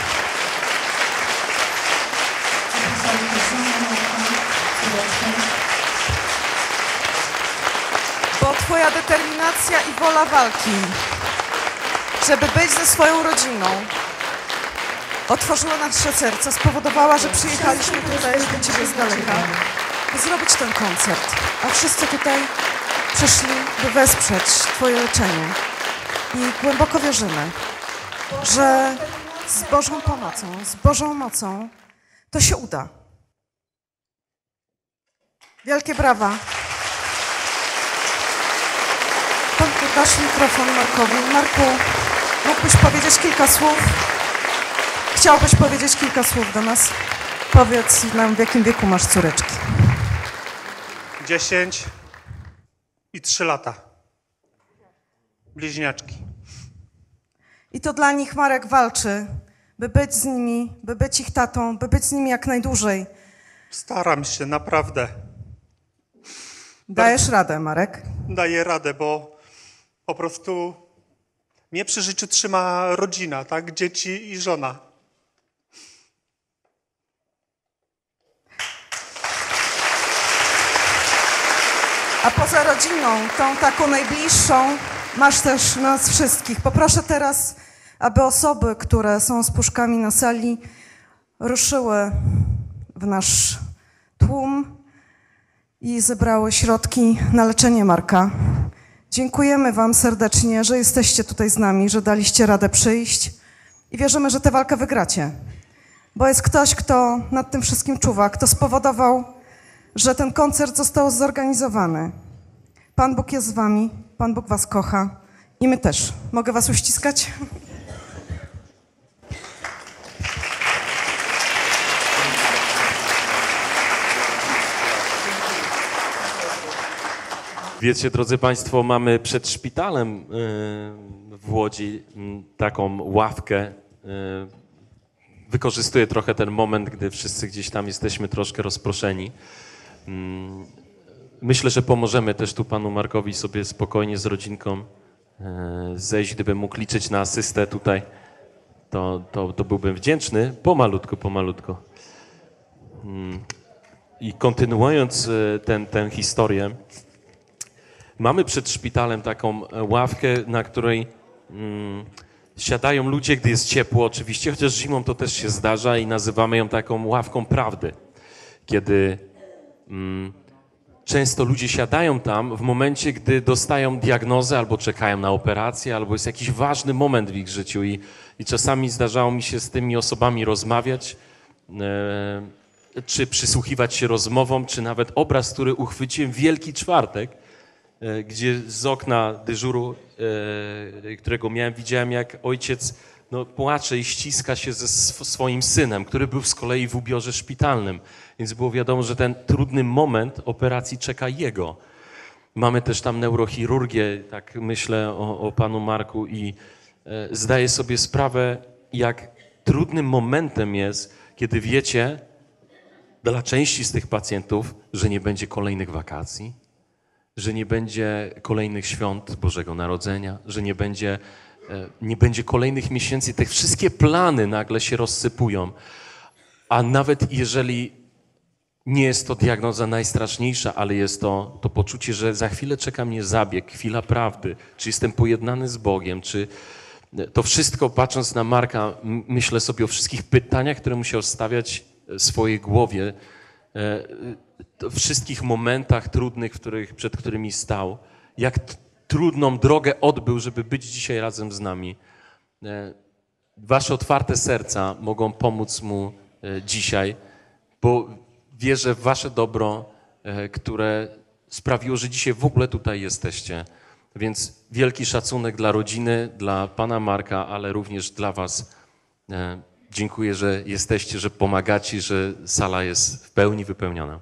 [SPEAKER 1] Bo twoja determinacja i wola walki, żeby być ze swoją rodziną, otworzyła nasze serca, spowodowała, że przyjechaliśmy tutaj do ciebie z daleka, by zrobić ten koncert. A wszyscy tutaj przyszli, by wesprzeć twoje leczenie. I głęboko wierzymy, że z Bożą pomocą, z Bożą mocą to się uda. Wielkie brawa. Dasz mikrofon Markowi. Marku, mógłbyś powiedzieć kilka słów? Chciałbyś powiedzieć kilka słów do nas? Powiedz nam, w jakim wieku masz córeczki.
[SPEAKER 9] Dziesięć i trzy lata. Bliźniaczki.
[SPEAKER 1] I to dla nich Marek walczy, by być z nimi, by być ich tatą, by być z nimi jak najdłużej.
[SPEAKER 9] Staram się, naprawdę.
[SPEAKER 1] Dajesz radę, Marek?
[SPEAKER 9] Daję radę, bo po prostu mnie przy życiu trzyma rodzina, tak? Dzieci i żona.
[SPEAKER 1] A poza rodziną, tą taką najbliższą, masz też nas wszystkich. Poproszę teraz, aby osoby, które są z puszkami na sali, ruszyły w nasz tłum i zebrały środki na leczenie Marka. Dziękujemy wam serdecznie, że jesteście tutaj z nami, że daliście radę przyjść i wierzymy, że tę walkę wygracie. Bo jest ktoś, kto nad tym wszystkim czuwa, kto spowodował, że ten koncert został zorganizowany. Pan Bóg jest z wami, Pan Bóg was kocha i my też. Mogę was uściskać?
[SPEAKER 7] Wiecie, drodzy Państwo, mamy przed szpitalem w Łodzi taką ławkę. Wykorzystuję trochę ten moment, gdy wszyscy gdzieś tam jesteśmy troszkę rozproszeni. Myślę, że pomożemy też tu panu Markowi sobie spokojnie z rodzinką zejść. Gdybym mógł liczyć na asystę tutaj, to, to, to byłbym wdzięczny. Pomalutku, pomalutku. I kontynuując ten, tę historię, mamy przed szpitalem taką ławkę, na której mm, siadają ludzie, gdy jest ciepło oczywiście, chociaż zimą to też się zdarza i nazywamy ją taką ławką prawdy. Kiedy mm, często ludzie siadają tam w momencie, gdy dostają diagnozę albo czekają na operację, albo jest jakiś ważny moment w ich życiu i, i czasami zdarzało mi się z tymi osobami rozmawiać, e, czy przysłuchiwać się rozmowom, czy nawet obraz, który uchwyciłem Wielki Czwartek, gdzie z okna dyżuru, którego miałem, widziałem, jak ojciec no, płacze i ściska się ze sw- swoim synem, który był z kolei w ubiorze szpitalnym. Więc było wiadomo, że ten trudny moment operacji czeka jego. Mamy też tam neurochirurgię, tak myślę o, o panu Marku i e, zdaję sobie sprawę, jak trudnym momentem jest, kiedy wiecie, dla części z tych pacjentów, że nie będzie kolejnych wakacji, że nie będzie kolejnych świąt Bożego Narodzenia, że nie będzie, nie będzie kolejnych miesięcy. Te wszystkie plany nagle się rozsypują. A nawet jeżeli nie jest to diagnoza najstraszniejsza, ale jest to, to poczucie, że za chwilę czeka mnie zabieg, chwila prawdy, czy jestem pojednany z Bogiem, czy to wszystko, patrząc na Marka, myślę sobie o wszystkich pytaniach, które musiał stawiać w swojej głowie, o wszystkich momentach trudnych, w których, przed którymi stał, jak t- trudną drogę odbył, żeby być dzisiaj razem z nami. Wasze otwarte serca mogą pomóc mu dzisiaj, bo wierzę w wasze dobro, które sprawiło, że dzisiaj w ogóle tutaj jesteście. Więc wielki szacunek dla rodziny, dla pana Marka, ale również dla was. Dziękuję, że jesteście, że pomagacie, że sala jest w pełni wypełniona.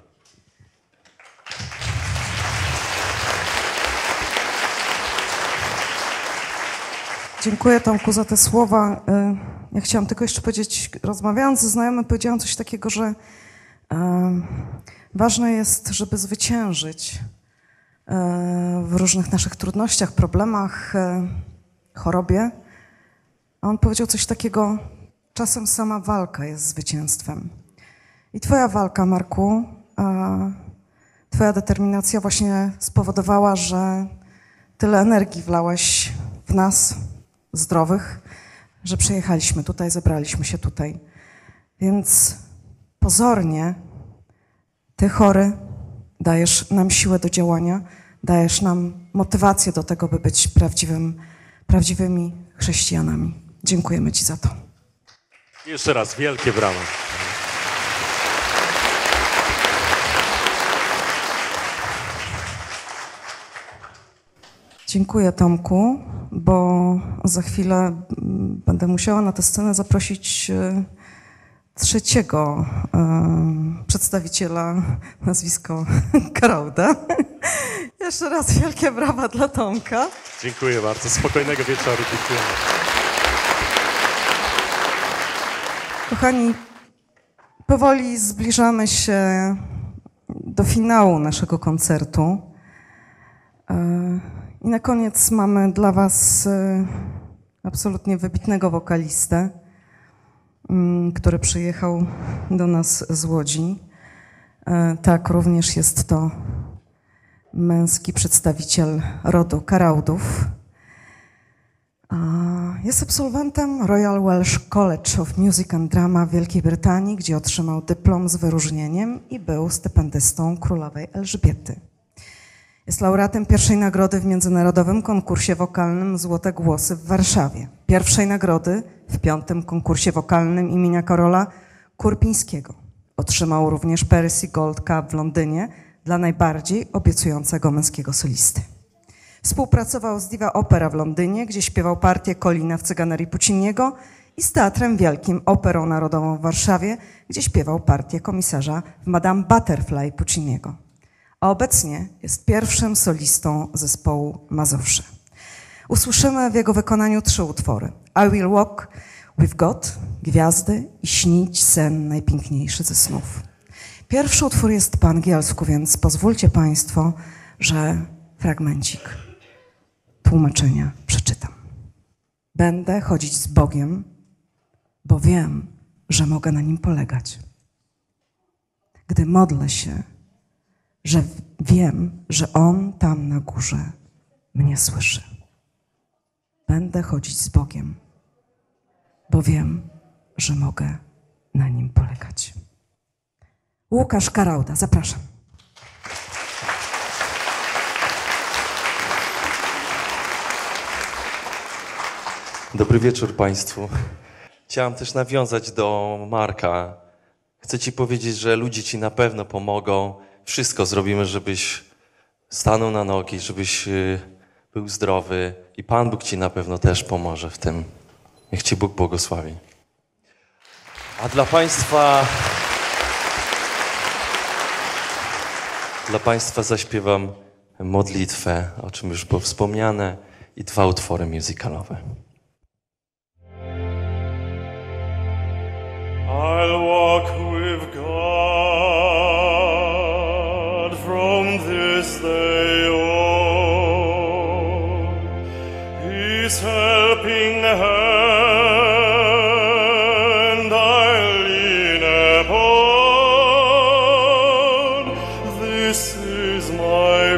[SPEAKER 1] Dziękuję Tomku za te słowa. Ja chciałam tylko jeszcze powiedzieć, rozmawiając ze znajomym, powiedziałam coś takiego, że ważne jest, żeby zwyciężyć w różnych naszych trudnościach, problemach, chorobie. A on powiedział coś takiego, czasem sama walka jest zwycięstwem. I twoja walka, Marku, twoja determinacja właśnie spowodowała, że tyle energii wlałeś w nas, zdrowych, że przyjechaliśmy tutaj, zebraliśmy się tutaj. Więc pozornie ty, chory, dajesz nam siłę do działania, dajesz nam motywację do tego, by być prawdziwym, prawdziwymi chrześcijanami. Dziękujemy ci za to.
[SPEAKER 7] Jeszcze raz wielkie brawa.
[SPEAKER 1] Dziękuję, Tomku, bo za chwilę będę musiała na tę scenę zaprosić trzeciego przedstawiciela, nazwisko Karauda. Jeszcze raz wielkie brawa dla Tomka.
[SPEAKER 7] Dziękuję bardzo. Spokojnego wieczoru. Dziękuję.
[SPEAKER 1] Kochani, powoli zbliżamy się do finału naszego koncertu. I na koniec mamy dla was absolutnie wybitnego wokalistę, który przyjechał do nas z Łodzi. Tak, również jest to męski przedstawiciel rodu Karaudów. Jest absolwentem Royal Welsh College of Music and Drama w Wielkiej Brytanii, gdzie otrzymał dyplom z wyróżnieniem i był stypendystą królowej Elżbiety. Jest laureatem pierwszej nagrody w międzynarodowym konkursie wokalnym Złote Głosy w Warszawie, pierwszej nagrody w piątym konkursie wokalnym imienia Karola Kurpińskiego. Otrzymał również Percy Gold Cup w Londynie dla najbardziej obiecującego męskiego solisty. Współpracował z Diva Opera w Londynie, gdzie śpiewał partię Colina w Cyganerii Pucciniego i z Teatrem Wielkim Operą Narodową w Warszawie, gdzie śpiewał partię komisarza w Madame Butterfly Pucciniego. A obecnie jest pierwszym solistą zespołu Mazowsze. Usłyszymy w jego wykonaniu trzy utwory. I Will Walk with God, Gwiazdy i Śnić sen najpiękniejszy ze snów. Pierwszy utwór jest po angielsku, więc pozwólcie państwo, że fragmencik tłumaczenia przeczytam. Będę chodzić z Bogiem, bo wiem, że mogę na Nim polegać. Gdy modlę się, że wiem, że On tam na górze mnie słyszy. Będę chodzić z Bogiem, bo wiem, że mogę na Nim polegać. Łukasz Karauda, zapraszam.
[SPEAKER 10] Dobry wieczór Państwu. Chciałem też nawiązać do Marka. Chcę Ci powiedzieć, że ludzie Ci na pewno pomogą. Wszystko zrobimy, żebyś stanął na nogi, żebyś był zdrowy i Pan Bóg Ci na pewno też pomoże w tym. Niech Ci Bóg błogosławi. A dla Państwa, dla Państwa zaśpiewam modlitwę, o czym już było wspomniane, i dwa utwory musicalowe.
[SPEAKER 5] I'll walk with God from this day on. His helping hand I'll lean upon. This is my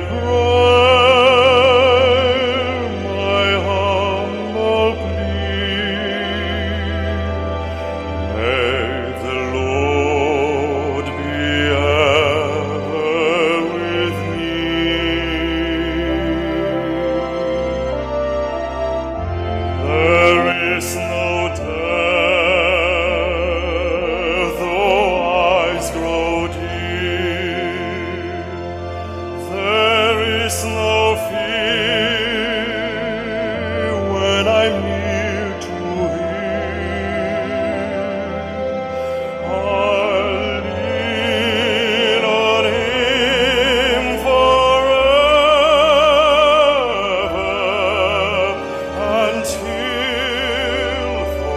[SPEAKER 5] prayer, my humble plea. May the Lord be ever with me. There is no death, though eyes grow dim. There is no fear when I'm near to Him. I'll lean on Him forever until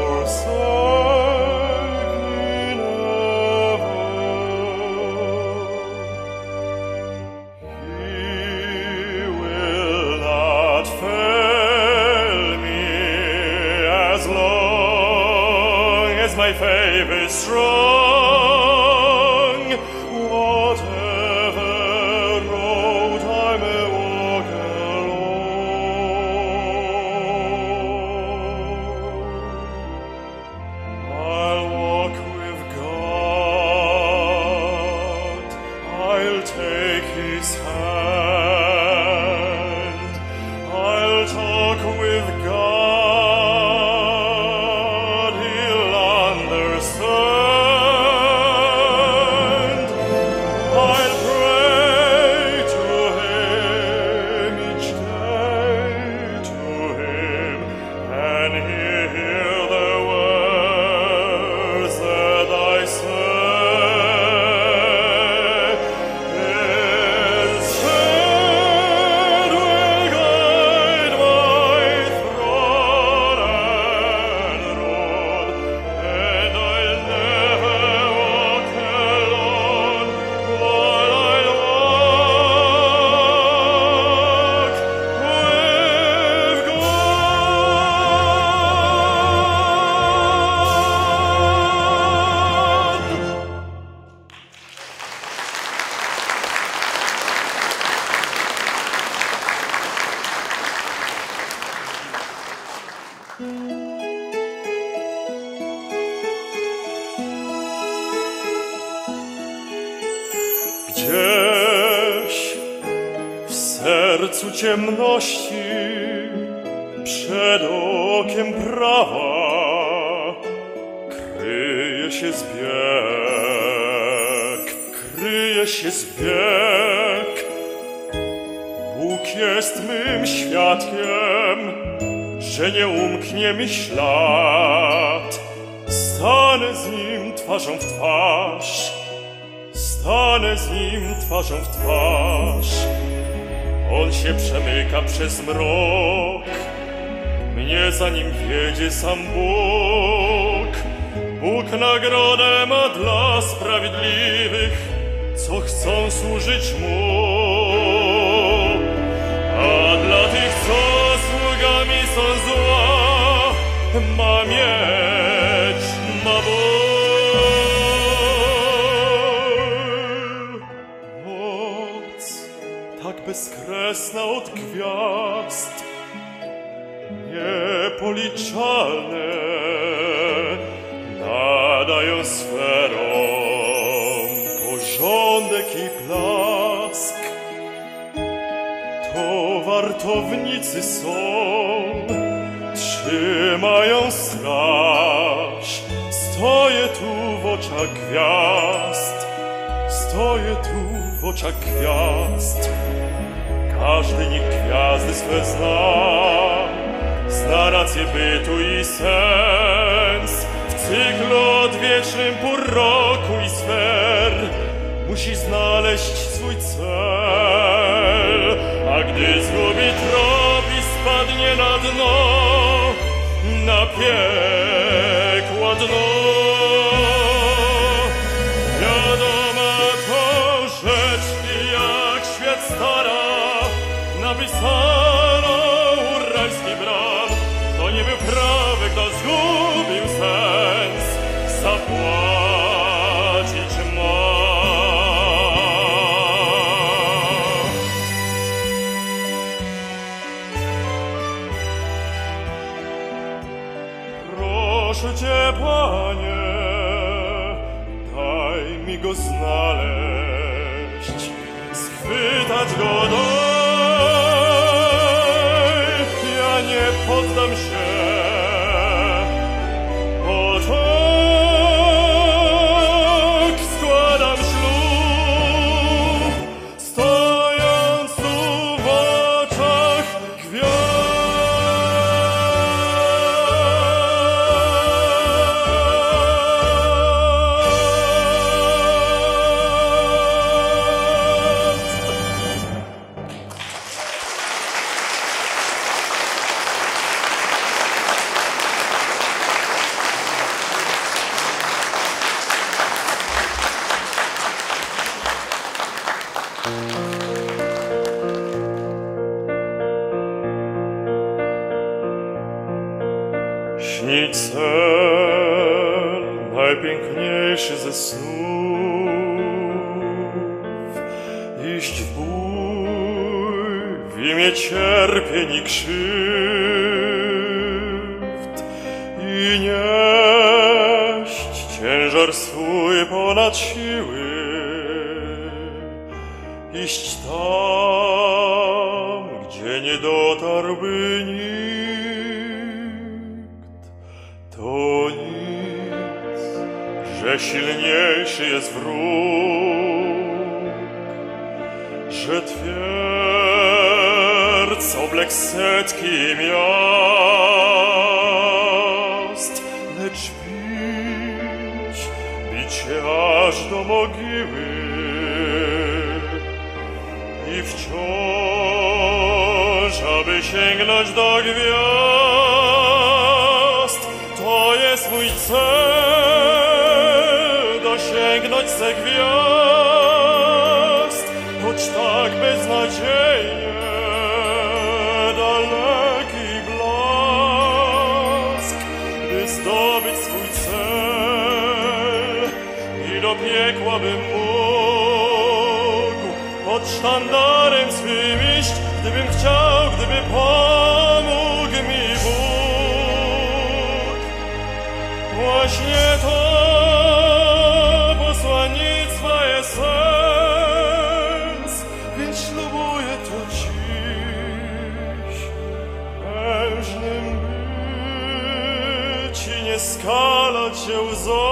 [SPEAKER 5] forsake me never. He will not fail me as long as my faith is strong. Whatever road I may walk alone, I'll walk with God. I'll take His hand. I'll talk with God. He'll understand. I'll pray to Him each day, to Him, and hear the words that I say. His hand will guide my thought and road, and I'll never walk alone, but I'll walk with God. Gdzieś w sercu ciemności, przed okiem prawa, kryje się zbieg, kryje się zbieg. Bóg jest mym świadkiem, że nie umknie mi ślad. Stanę z Nim twarzą w twarz, stanę z Nim twarzą w twarz. On się przemyka przez mrok, mnie za Nim wiedzie sam Bóg. Bóg nagrodę ma dla sprawiedliwych, co chcą służyć Mu. A dla tych, co sługami są zła, ma mieć, ma ból. Moc tak bezkresna od gwiazd, niepoliczalne, nadają sferom porządek i blask. To wartownicy są, trzymają straż. Stoję tu w oczach gwiazd, stoję tu w oczach gwiazd. Każdy niech gwiazdy swe zna,
[SPEAKER 11] zna rację bytu i sens. W cyklu odwiecznym pór roku i sfer musi znaleźć swój cel. A gdy zgubi trop i spadnie na dno, na piekła dno, wiadoma to rzecz jak świat stara, napisano urajski bram. To nie był prawy, kto zgubił sens, zapłacić ma. Proszę Cię, Panie, daj mi go znaleźć, schwytać go daj, ja nie poddam się. Oczek składam ślub, stojąc tu w oczach gwiazd. Śni cel najpiękniejszy ze snów, iść w bój w imię cierpień i krzywd i nieść ciężar swój ponad siły, iść tam, gdzie nie dotarłby nikt. To nic, że silniejszy jest wróg, że twierdz oblek setki miast, lecz bić, bić się aż do mogiły i wciąż, aby sięgnąć do gwiazd. To jest mój cel, dosięgnąć se gwiazd, choć tak beznadziejnie daleki blask, by zdobyć swój cel i do piekła bym mógł pod sztandarem swym iść, gdybym chciał, gdyby pomógł mi Bóg. Właśnie to posłannictwa jest sens, więc ślubuję to dziś, mężnym być i nie skalać się łzą,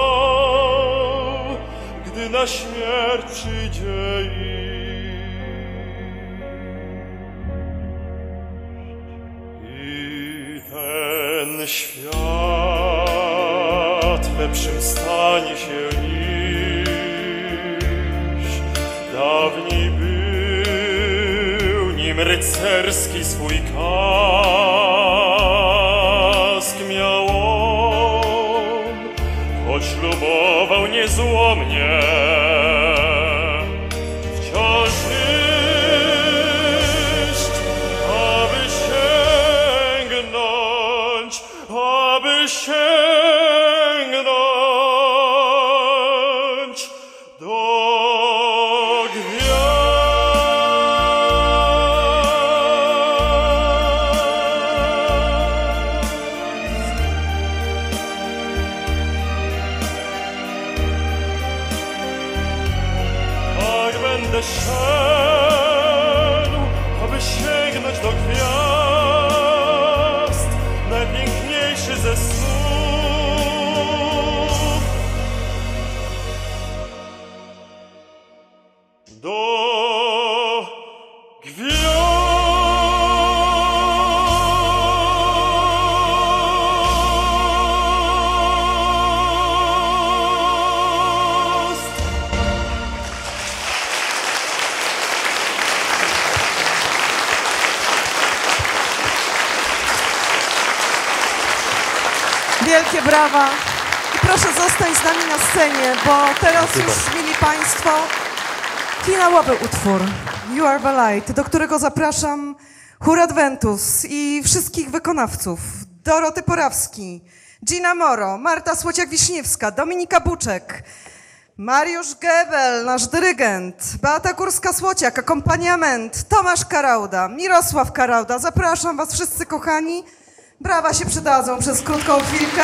[SPEAKER 11] gdy na śmierć przyjdzie iść. I ten świat lepszym stanie się niż dawniej był, nim rycerski swój kask miał on, choć lubował niezłomnie. Wciąż iść, aby sięgnąć, aby sięgnąć do będę szedł, aby sięgnąć do gwiazd, najpiękniejszy ze snów. Do gwiazd.
[SPEAKER 1] Wielkie brawa. I proszę zostać z nami na scenie, bo teraz już, mili Państwo, finałowy utwór You Are the Light, do którego zapraszam chór Adventus i wszystkich wykonawców. Doroty Porawski, Gina Moro, Marta Słociak-Wiśniewska, Dominika Buczek, Mariusz Gebel, nasz dyrygent, Beata Górska-Słociak, akompaniament, Tomasz Karauda, Mirosław Karauda. Zapraszam Was wszyscy, kochani. Brawa się przydadzą przez krótką chwilkę.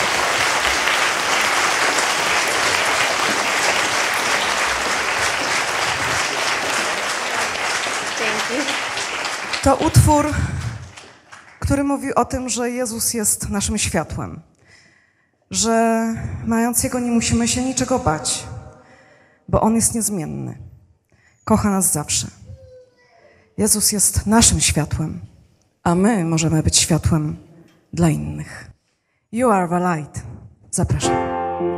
[SPEAKER 2] Dzięki.
[SPEAKER 1] To utwór, który mówi o tym, że Jezus jest naszym światłem, że mając Jego nie musimy się niczego bać, bo On jest niezmienny, kocha nas zawsze. Jezus jest naszym światłem, a my możemy być światłem dla innych. You are the light. Zapraszam.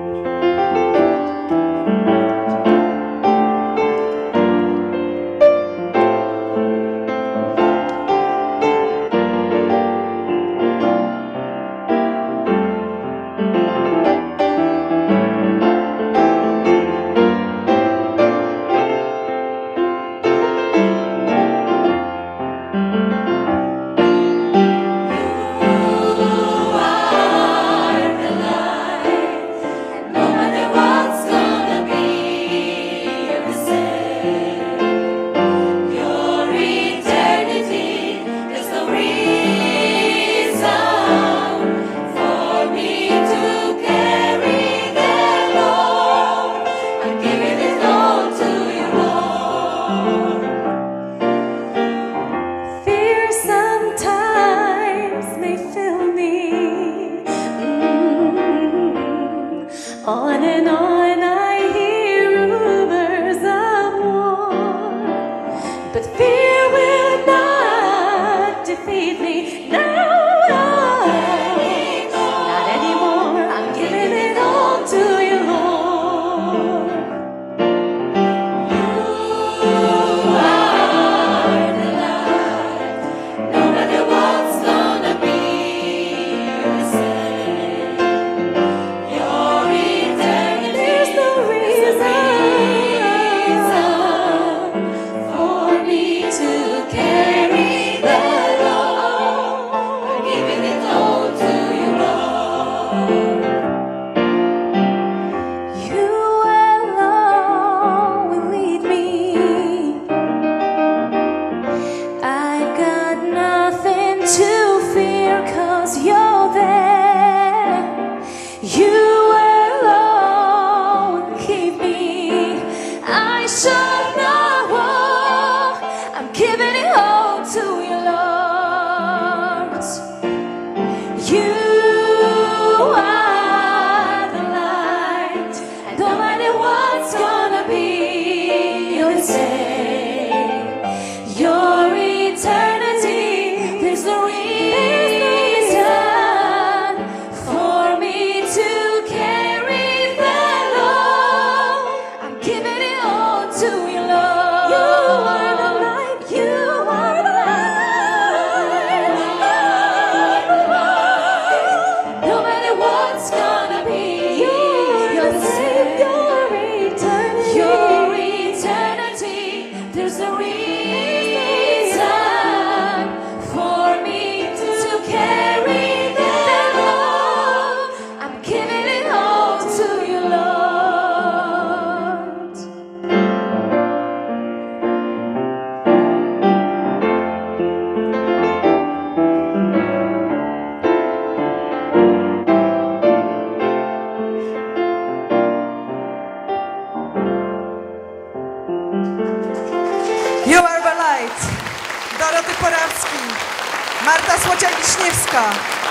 [SPEAKER 1] Doroty Porawski, Marta Słociak-Wiśniewska,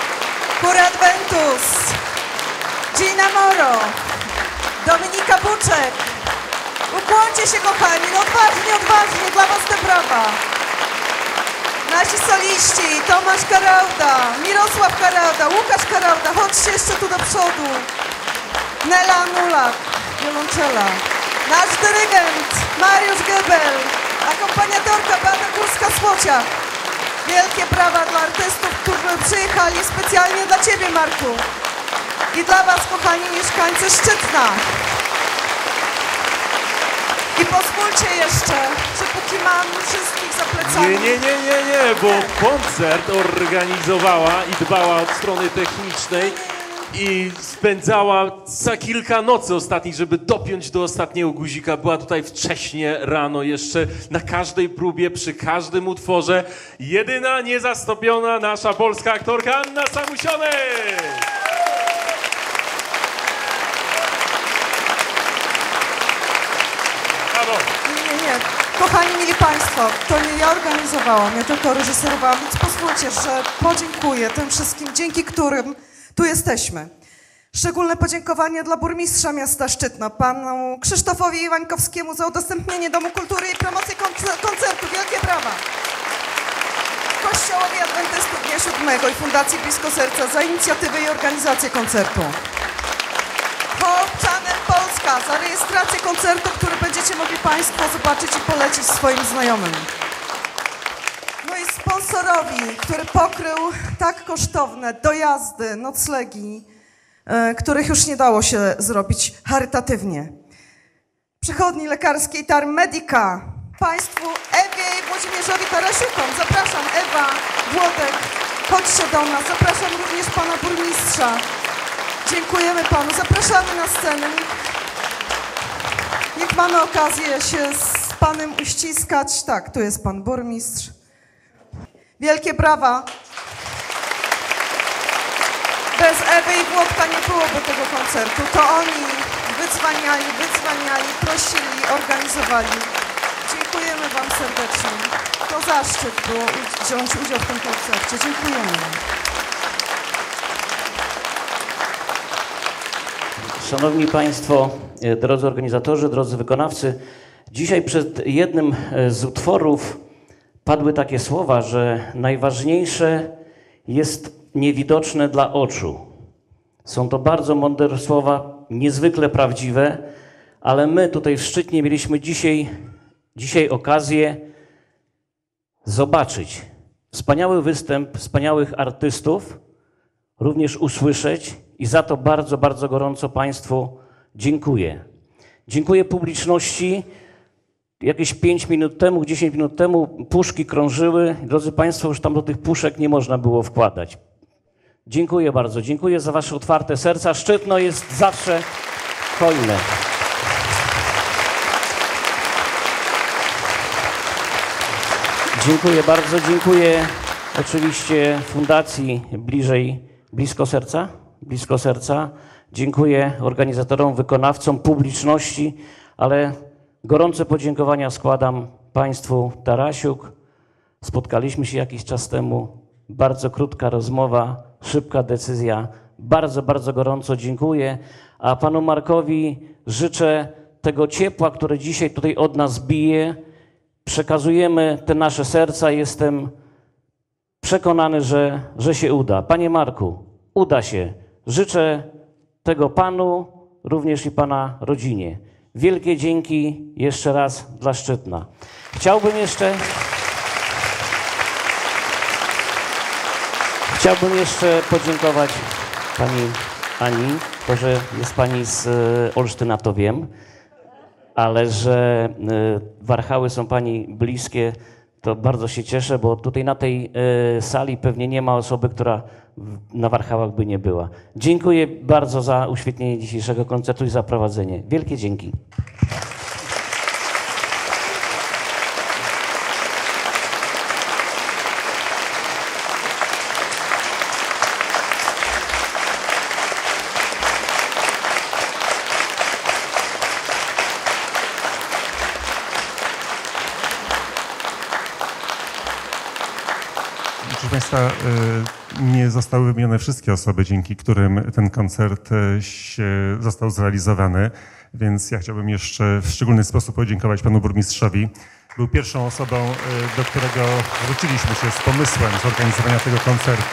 [SPEAKER 1] chór Adventus, Gina Moro, Dominika Buczek. Ukłońcie się, kochani, no odważnie, odważnie, dla was te brawa. Nasi soliści, Tomasz Karauda, Mirosław Karauda, Łukasz Karauda, chodźcie jeszcze tu do przodu. Nela Anulak, wiolonczela. Nasz dyrygent, Mariusz Gebel, akompaniatorka Beata Górska-Słociak. Wielkie brawa dla artystów, którzy przyjechali specjalnie dla ciebie, Marku. I dla was, kochani mieszkańcy Szczytna. I pozwólcie jeszcze, że póki mam wszystkich za plecami...
[SPEAKER 7] Nie, nie, nie, nie, nie, bo koncert organizowała i dbała od strony technicznej i spędzała za kilka nocy ostatnich, żeby dopiąć do ostatniego guzika. Była tutaj wcześnie rano jeszcze, na każdej próbie, przy każdym utworze. Jedyna niezastąpiona nasza polska aktorka Anna Samusionek!
[SPEAKER 1] Nie, nie, nie. Kochani, mili Państwo, to nie ja organizowałam, ja tylko reżyserowałam, więc pozwólcie, że podziękuję tym wszystkim, dzięki którym tu jesteśmy. Szczególne podziękowanie dla burmistrza miasta Szczytno, panu Krzysztofowi Iwańkowskiemu za udostępnienie Domu Kultury i promocję koncertu. Wielkie brawa! Kościołowi Adwentystów Dnia Siódmego i Fundacji Blisko Serca za inicjatywę i organizację koncertu. Hope Channel Polska za rejestrację koncertu, który będziecie mogli Państwo zobaczyć i polecić swoim znajomym. No i sponsorowi, który pokrył tak kosztowne dojazdy, noclegi, yy, których już nie dało się zrobić charytatywnie. Przychodni lekarskiej Tar Medica, Państwu Ewie i Włodzimierzowi Tarasiukom. Zapraszam, Ewa, Włodek, chodźcie do nas. Zapraszam również pana burmistrza. Dziękujemy panu. Zapraszamy na scenę. Niech mamy okazję się z panem uściskać. Tak, tu jest pan burmistrz. Wielkie brawa. Bez Ewy i Włodka nie byłoby tego koncertu. To oni wydzwaniali, wydzwaniali, prosili, organizowali. Dziękujemy wam serdecznie. To zaszczyt było wziąć udział w tym koncercie. Dziękujemy.
[SPEAKER 12] Szanowni Państwo, drodzy organizatorzy, drodzy wykonawcy, dzisiaj przed jednym z utworów padły takie słowa, że najważniejsze jest niewidoczne dla oczu. Są to bardzo mądre słowa, niezwykle prawdziwe, ale my tutaj w Szczytnie mieliśmy dzisiaj, dzisiaj okazję zobaczyć wspaniały występ wspaniałych artystów, również usłyszeć i za to bardzo, bardzo gorąco Państwu dziękuję. Dziękuję publiczności. Jakieś pięć minut temu, dziesięć minut temu puszki krążyły. Drodzy Państwo, już tam do tych puszek nie można było wkładać. Dziękuję bardzo. Dziękuję za Wasze otwarte serca. Szczytno jest zawsze hojne. Dziękuję bardzo. Dziękuję oczywiście Fundacji Bliżej, Blisko Serca. Blisko Serca. Dziękuję organizatorom, wykonawcom, publiczności, ale gorące podziękowania składam Państwu Tarasiuk. Spotkaliśmy się jakiś czas temu. Bardzo krótka rozmowa, szybka decyzja. Bardzo, bardzo gorąco dziękuję. A Panu Markowi życzę tego ciepła, które dzisiaj tutaj od nas bije. Przekazujemy te nasze serca. Jestem przekonany, że, że się uda. Panie Marku, uda się. Życzę tego Panu, również i Pana rodzinie. Wielkie dzięki jeszcze raz dla Szczytna. Chciałbym jeszcze... Chciałbym jeszcze podziękować Pani Ani, to, że jest Pani z Olsztyna, to wiem, ale że Warchały są Pani bliskie, to bardzo się cieszę, bo tutaj na tej sali pewnie nie ma osoby, która na Warchałach by nie była. Dziękuję bardzo za uświetnienie dzisiejszego koncertu i za prowadzenie. Wielkie dzięki.
[SPEAKER 5] Proszę Państwa, nie zostały wymienione wszystkie osoby, dzięki którym ten koncert się został zrealizowany, więc ja chciałbym jeszcze w szczególny sposób podziękować panu burmistrzowi. Był pierwszą osobą, do którego zwróciliśmy się z pomysłem zorganizowania tego koncertu.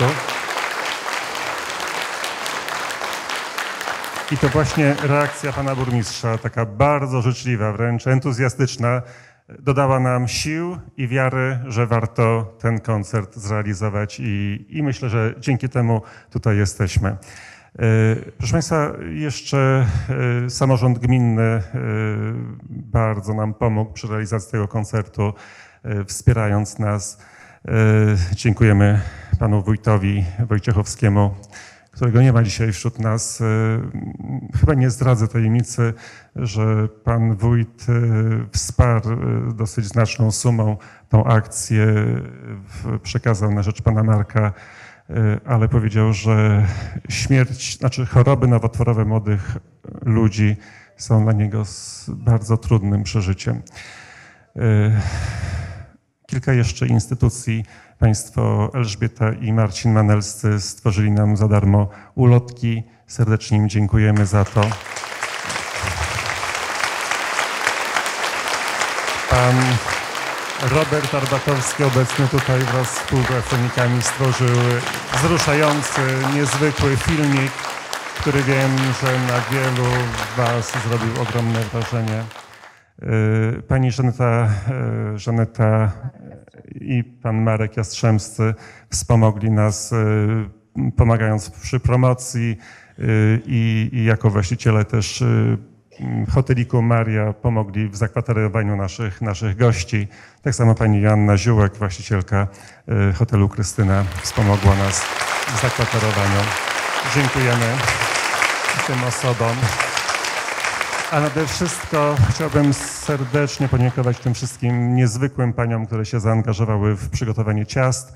[SPEAKER 5] I to właśnie reakcja pana burmistrza, taka bardzo życzliwa, wręcz entuzjastyczna, dodała nam sił i wiary, że warto ten koncert zrealizować i, i myślę, że dzięki temu tutaj jesteśmy.
[SPEAKER 13] Proszę Państwa, jeszcze samorząd gminny bardzo nam pomógł przy realizacji tego koncertu, wspierając nas. Dziękujemy panu wójtowi Wojciechowskiemu, którego nie ma dzisiaj wśród nas. Chyba nie zdradzę tajemnicy, że pan wójt wsparł dosyć znaczną sumą tą akcję, przekazał na rzecz pana Marka, ale powiedział, że śmierć, znaczy choroby nowotworowe młodych ludzi są dla niego bardzo trudnym przeżyciem. Kilka jeszcze instytucji. Państwo Elżbieta i Marcin Manelscy stworzyli nam za darmo ulotki. Serdecznie im dziękujemy za to. Pan Robert Arbatowski, obecny tutaj wraz z współpracownikami, stworzył wzruszający, niezwykły filmik, który wiem, że na wielu was zrobił ogromne wrażenie. Pani Żaneta, Żaneta i pan Marek Jastrzębscy wspomogli nas, pomagając przy promocji i, i jako właściciele też hoteliku Maria pomogli w zakwaterowaniu naszych, naszych gości. Tak samo pani Joanna Ziółek, właścicielka hotelu Krystyna, wspomogła nas w zakwaterowaniu. Dziękujemy tym osobom. A nade wszystko chciałbym serdecznie podziękować tym wszystkim niezwykłym paniom, które się zaangażowały w przygotowanie ciast,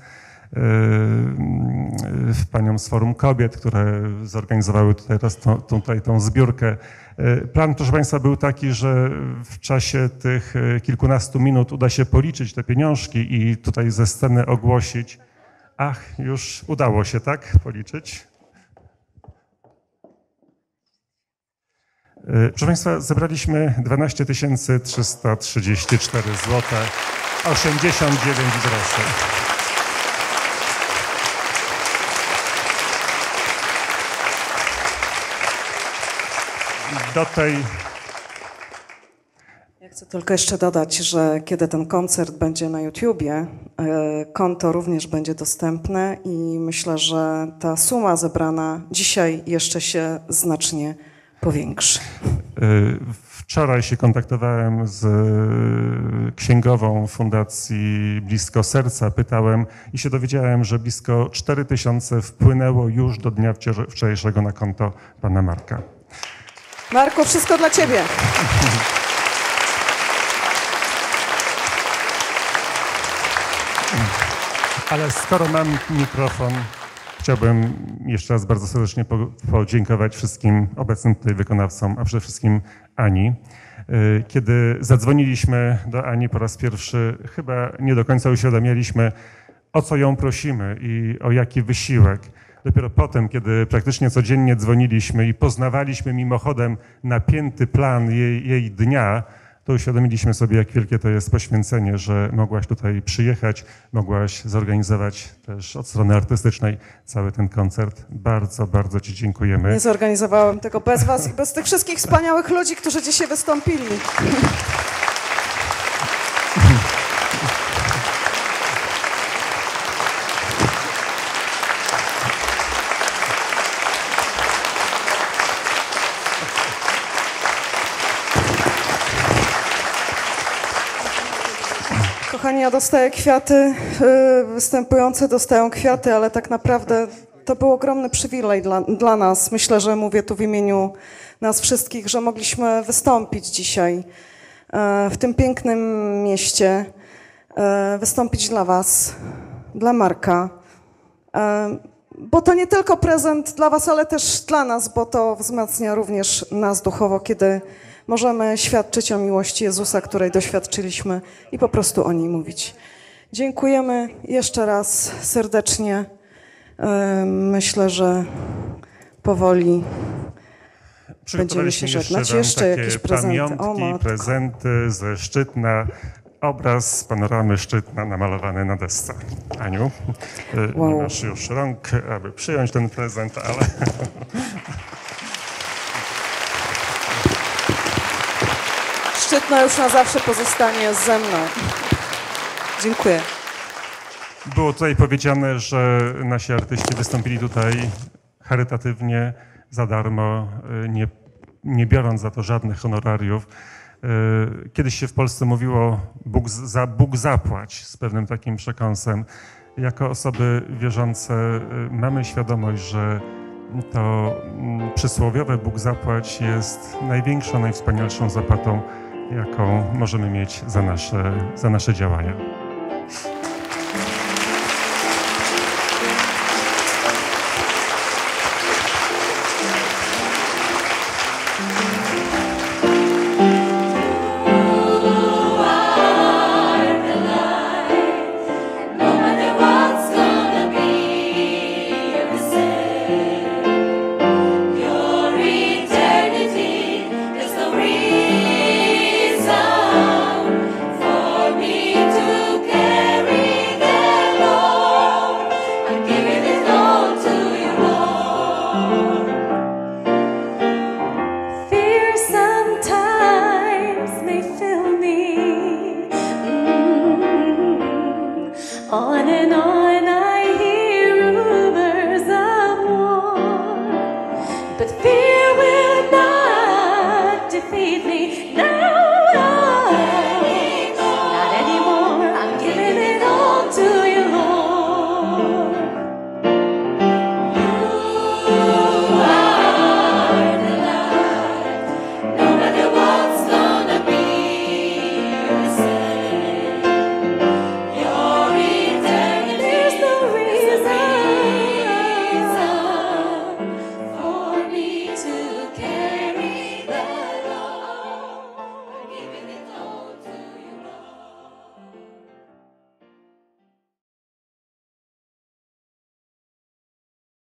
[SPEAKER 13] w paniom z Forum Kobiet, które zorganizowały tutaj, tutaj tą zbiórkę. Plan, proszę Państwa, był taki, że w czasie tych kilkunastu minut uda się policzyć te pieniążki i tutaj ze sceny ogłosić. Ach, już udało się, tak? Policzyć. Proszę Państwa, zebraliśmy dwanaście tysięcy trzysta trzydzieści cztery złote osiemdziesiąt dziewięć groszy. Do tej...
[SPEAKER 1] Ja chcę tylko jeszcze dodać, że kiedy ten koncert będzie na YouTubie, konto również będzie dostępne i myślę, że ta suma zebrana dzisiaj jeszcze się znacznie powiększy.
[SPEAKER 13] Wczoraj się kontaktowałem z księgową Fundacji Blisko Serca, pytałem i się dowiedziałem, że blisko cztery tysiące wpłynęło już do dnia wczorajszego na konto pana Marka.
[SPEAKER 1] Marku, wszystko dla ciebie.
[SPEAKER 13] Ale skoro mam mikrofon, chciałbym jeszcze raz bardzo serdecznie podziękować wszystkim obecnym tutaj wykonawcom, a przede wszystkim Ani. Kiedy zadzwoniliśmy do Ani po raz pierwszy, chyba nie do końca uświadamialiśmy, o co ją prosimy i o jaki wysiłek. Dopiero potem, kiedy praktycznie codziennie dzwoniliśmy i poznawaliśmy mimochodem napięty plan jej, jej dnia, to uświadomiliśmy sobie, jak wielkie to jest poświęcenie, że mogłaś tutaj przyjechać, mogłaś zorganizować też od strony artystycznej cały ten koncert. Bardzo, bardzo ci dziękujemy.
[SPEAKER 1] Nie zorganizowałem tego bez was i bez tych wszystkich wspaniałych ludzi, którzy dzisiaj wystąpili. Kochani, ja dostaję kwiaty, występujący dostają kwiaty, ale tak naprawdę to był ogromny przywilej dla, dla nas. Myślę, że mówię tu w imieniu nas wszystkich, że mogliśmy wystąpić dzisiaj w tym pięknym mieście, wystąpić dla was, dla Marka. Bo to nie tylko prezent dla was, ale też dla nas, bo to wzmacnia również nas duchowo, kiedy możemy świadczyć o miłości Jezusa, której doświadczyliśmy i po prostu o niej mówić. Dziękujemy jeszcze raz serdecznie. Myślę, że powoli będziemy się żegnać. Jeszcze jakieś prezenty.
[SPEAKER 13] Pamiątki, prezenty ze Szczytna. Obraz panoramy Szczytna namalowany na desce. Aniu, wow. Nie masz już rąk, aby przyjąć ten prezent, ale...
[SPEAKER 1] Szczytno już na zawsze pozostanie ze mną. Dziękuję.
[SPEAKER 13] Było tutaj powiedziane, że nasi artyści wystąpili tutaj charytatywnie za darmo, nie, nie biorąc za to żadnych honorariów. Kiedyś się w Polsce mówiło Bóg, za, Bóg zapłać z pewnym takim przekąsem. Jako osoby wierzące mamy świadomość, że to przysłowiowe Bóg zapłać jest największą, najwspanialszą zapłatą, jaką możemy mieć za nasze, za nasze działania.
[SPEAKER 3] On and on I hear rumors of war, but fear